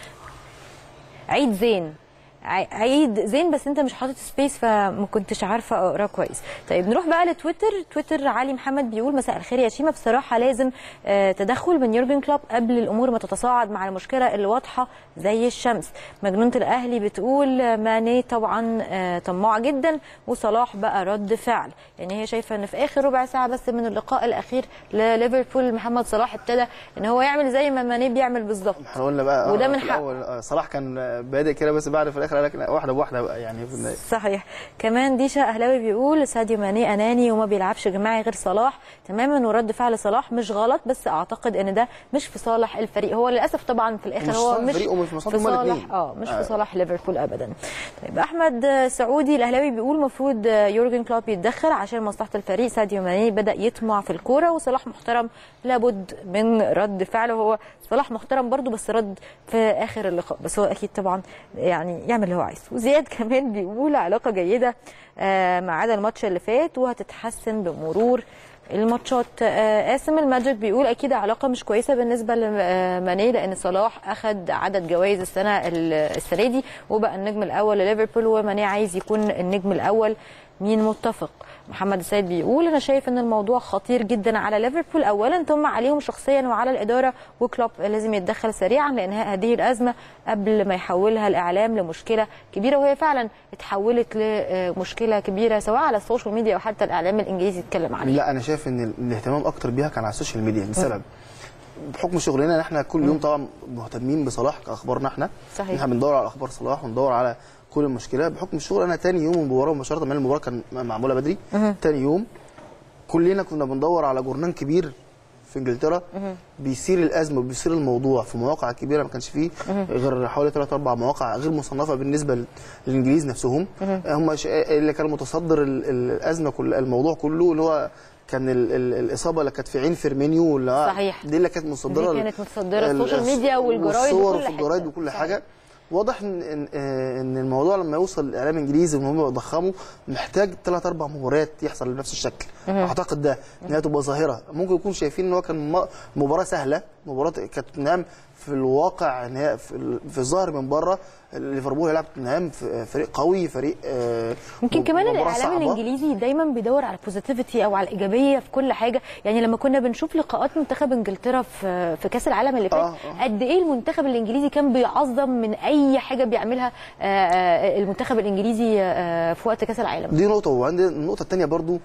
عيد زين بس انت مش حاطط سبيس فما كنتش عارفه اقراه كويس. طيب نروح بقى لتويتر. علي محمد بيقول مساء الخير يا شيماء، بصراحه لازم تدخل من يورجن كلوب قبل الامور ما تتصاعد مع المشكله اللي واضحه زي الشمس. مجنونه الاهلي بتقول ماني طبعا طماع جدا وصلاح بقى رد فعل. يعني هي شايفه ان في اخر ربع ساعه بس من اللقاء الاخير لليفربول محمد صلاح ابتدى ان هو يعمل زي ما ماني بيعمل بالظبط. احنا قلنا بقى وده من حقه. صلاح كان بادئ كده بس بعد في الاخر لكن واحده بواحده بقى يعني في النهايه. صحيح. كمان ديشا اهلاوي بيقول ساديو ماني اناني وما بيلعبش جماعي غير صلاح تماما، ورد فعل صلاح مش غلط بس اعتقد ان ده مش في صالح الفريق. هو للاسف طبعا في الاخر هو مش في صالح مش في صالح ليفربول ابدا. طيب احمد سعودي الاهلاوي بيقول المفروض يورجن كلوب يتدخل عشان مصلحه الفريق. ساديو ماني بدا يطمع في الكوره وصلاح محترم لابد من رد فعله. هو صلاح محترم برضو بس رد في اخر اللقاء، بس هو اكيد طبعا يعني يعمل اللي هو عايزه. وزياد كمان بيقول علاقه جيده ما عدا الماتش اللي فات وهتتحسن بمرور الماتشات. قاسم الماجيك بيقول اكيد علاقه مش كويسه بالنسبه لماني لان صلاح اخذ عدد جوائز السنه دي وبقى النجم الاول لليفربول وماني عايز يكون النجم الاول. مين متفق؟ محمد السيد بيقول انا شايف ان الموضوع خطير جدا على ليفربول اولا ثم عليهم شخصيا وعلى الاداره، وكلوب لازم يتدخل سريعا لانهاء هذه الازمه قبل ما يحولها الاعلام لمشكله كبيره، وهي فعلا اتحولت لمشكله كبيره سواء على السوشيال ميديا او حتى الاعلام الانجليزي يتكلم عليها. لا انا شايف ان الاهتمام اكتر بيها كان على السوشيال ميديا لسبب بحكم شغلنا ان احنا كل يوم طبعا مهتمين بصلاح كاخبارنا احنا. صحيح. احنا بندور على اخبار صلاح وندور على كل المشكله بحكم الشغل. انا تاني يوم المباراه مباشره، من المباراه كان معموله بدري، تاني يوم كلنا كنا بندور على جورنال كبير في انجلترا بيثير الازمه وبيثير الموضوع في مواقع كبيره ما كانش فيه غير حوالي 3-4 مواقع غير مصنفه بالنسبه للانجليز نفسهم. هم اللي كانوا متصدر الازمه الموضوع كله اللي هو كان الاصابه اللي كانت في عين فيرمينيو اللي صحيح. دي اللي كانت متصدره السوشيال ميديا والجرايد وكل الجرايد وكل حاجه. واضح ان الموضوع لما يوصل للاعلام الانجليزي وان هم يضخموا محتاج 3-4 مباريات يحصل بنفس الشكل. اعتقد ده انها تبقى ظاهره. ممكن يكون شايفين ان هو كان مباراه سهله، مباراه كانت توتنهام في الواقع ان هي في الظاهر من بره ليفربول هيلعب توتنهام فريق قوي، فريق يمكن كمان الاعلام الانجليزي دايما بيدور على البوزيتيفيتي او على الايجابيه في كل حاجه. يعني لما كنا بنشوف لقاءات منتخب انجلترا في كاس العالم اللي فات قد ايه المنتخب الانجليزي كان بيعظم من اي حاجه بيعملها المنتخب الانجليزي في وقت كاس العالم. دي نقطه. وعندي النقطه الثانيه برضو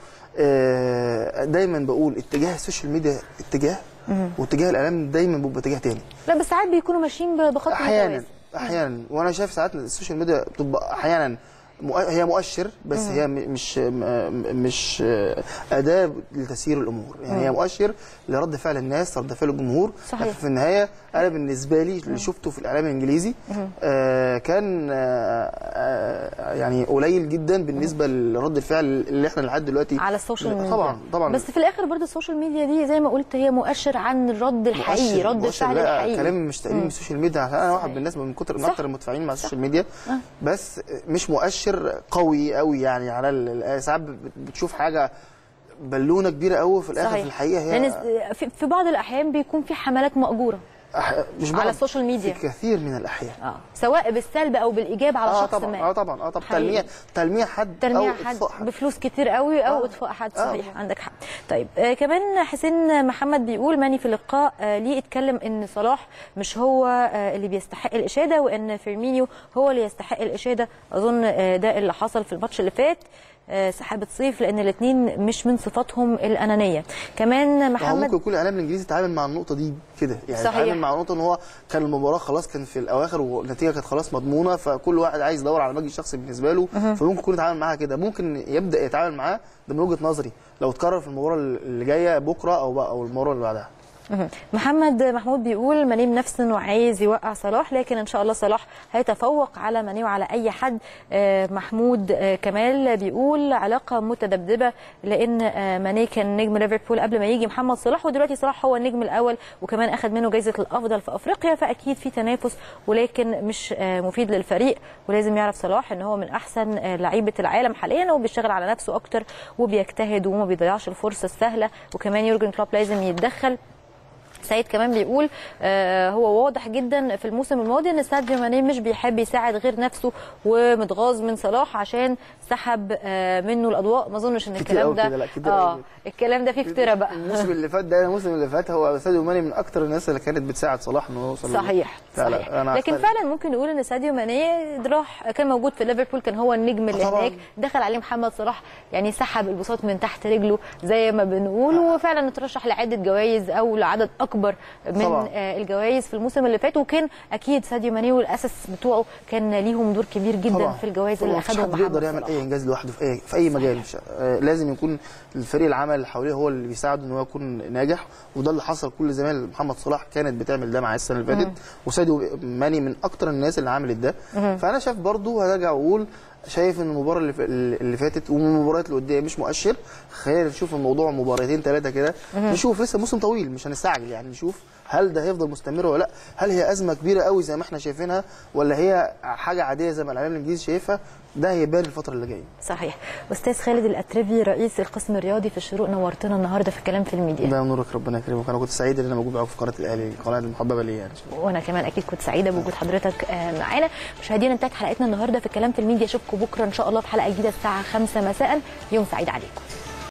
دايما بقول اتجاه السوشيال ميديا اتجاه واتجاه الاعلام دايما بيبقى اتجاه تاني. لا بس ساعات بيكونوا ماشيين بخط احيانا وانا شايف ساعات السوشيال ميديا بتبقى احيانا هي مؤشر، بس هي مش اداه لتسيير الامور، يعني هي مؤشر لرد فعل الناس، رد فعل الجمهور. صحيح. في النهايه انا بالنسبه لي اللي شفته في الاعلام الانجليزي كان يعني قليل جدا بالنسبه لرد الفعل اللي احنا لحد دلوقتي على السوشيال ميديا. طبعا بس في الاخر برضه السوشيال ميديا دي زي ما قلت هي مؤشر عن الرد الحقيقي، رد الفعل الحقيقي. كلام مش تقليل من السوشيال ميديا، انا واحد من الناس من اكتر المتفاعلين مع السوشيال ميديا، بس مش مؤشر قوي قوي يعني على ساعات بتشوف حاجه بالونه كبيره قوي في الاخر. صحيح. في الحقيقه هي لان في بعض الاحيان بيكون في حملات مأجوره مش على السوشيال ميديا في كثير من الاحيان، سواء بالسلب او بالايجاب على شخص طبعًا. ما. طبعا تلميع حد او اطفاء حد بفلوس كتير قوي او اطفاء حد. صحيح. عندك حق. طيب كمان حسين محمد بيقول ماني في اللقاء ليه اتكلم ان صلاح مش هو اللي بيستحق الاشاده وان فيرمينيو هو اللي يستحق الاشاده. اظن ده اللي حصل في الماتش اللي فات، سحابة صيف، لان الاثنين مش من صفاتهم الانانيه. كمان محمد ممكن يكون الاعلام الانجليزي اتعامل مع النقطه دي كده، يعني اتعامل مع النقطه ان هو كان المباراه خلاص كان في الاواخر والنتيجه كانت خلاص مضمونه، فكل واحد عايز يدور على مجد شخصي بالنسبه له، فممكن يكون يتعامل معاها كده. ممكن يبدا يتعامل معاه ده من وجهه نظري لو اتكرر في المباراه اللي جايه بكره او المباراه اللي بعدها. محمد محمود بيقول ماني بنفسه انه عايز يوقع صلاح، لكن ان شاء الله صلاح هيتفوق على ماني وعلى اي حد. محمود كمال بيقول علاقه متذبذبه، لان ماني كان نجم ليفربول قبل ما يجي محمد صلاح، ودلوقتي صلاح هو النجم الاول وكمان اخذ منه جائزه الافضل في افريقيا، فاكيد في تنافس ولكن مش مفيد للفريق. ولازم يعرف صلاح ان هو من احسن لعيبه العالم حاليا وبيشتغل على نفسه اكتر وبيجتهد وما بيضيعش الفرصه السهله، وكمان يورجن كلوب لازم يتدخل. سيد كمان بيقول هو واضح جدا في الموسم الماضي ان ساديو ماني مش بيحب يساعد غير نفسه ومتغاظ من صلاح عشان سحب منه الاضواء. ما اظنش ان الكلام ده الكلام ده فيه افتراء بقى. الموسم اللي فات ده الموسم اللي فات هو ساديو ماني من اكتر الناس اللي كانت بتساعد صلاح انه يوصل. صحيح. لكن فعلا ممكن نقول ان ساديو ماني راح كان موجود في ليفربول، كان هو النجم اللي هناك، دخل عليه محمد صلاح يعني سحب البساط من تحت رجله زي ما بنقول، وفعلا اترشح لعده جوائز او لعدد اكبر من الجوائز في الموسم اللي فات، وكان اكيد ساديو ماني والاساس بتوعه كان ليهم دور كبير جدا في الجوائز اللي اخذهم محمد صلاح. يقدر يعمل اي انجاز لوحده في اي مجال، لازم يكون الفريق العمل اللي حواليه هو اللي بيساعده ان هو يكون ناجح، وده اللي حصل. كل زمان محمد صلاح كانت بتعمل ده مع السنه اللي فاتت، وساديو ماني من اكتر الناس اللي عملت ده. فانا شايف برضو هرجع واقول شايف ان المباراه اللي فاتت ومن المباريات اللي قدام مش مؤشر. خلينا نشوف الموضوع مباراتين ثلاثه كده، نشوف لسه موسم طويل مش هنستعجل، يعني نشوف هل ده هيفضل مستمر ولا لا، هل هي ازمه كبيره قوي زي ما احنا شايفينها ولا هي حاجه عاديه زي ما الاعلام الانجليزي شايفها. ده هيبان الفتره اللي جايه. صحيح. استاذ خالد الاتربي رئيس القسم الرياضي في الشروق، نورتنا النهارده في الكلام في الميديا. ده نورك، ربنا يكرمك. انا كنت سعيد ان انا موجود معاكم في قناه الاهلي، القناه المحببه ليا يعني. وانا كمان اكيد كنت سعيده بوجود حضرتك معانا. مشاهدينا انتهت حلقتنا النهارده في الكلام في الميديا، اشوفكم بكره ان شاء الله في حلقه جديده الساعه 5 مساء. يوم سعيد عليكم.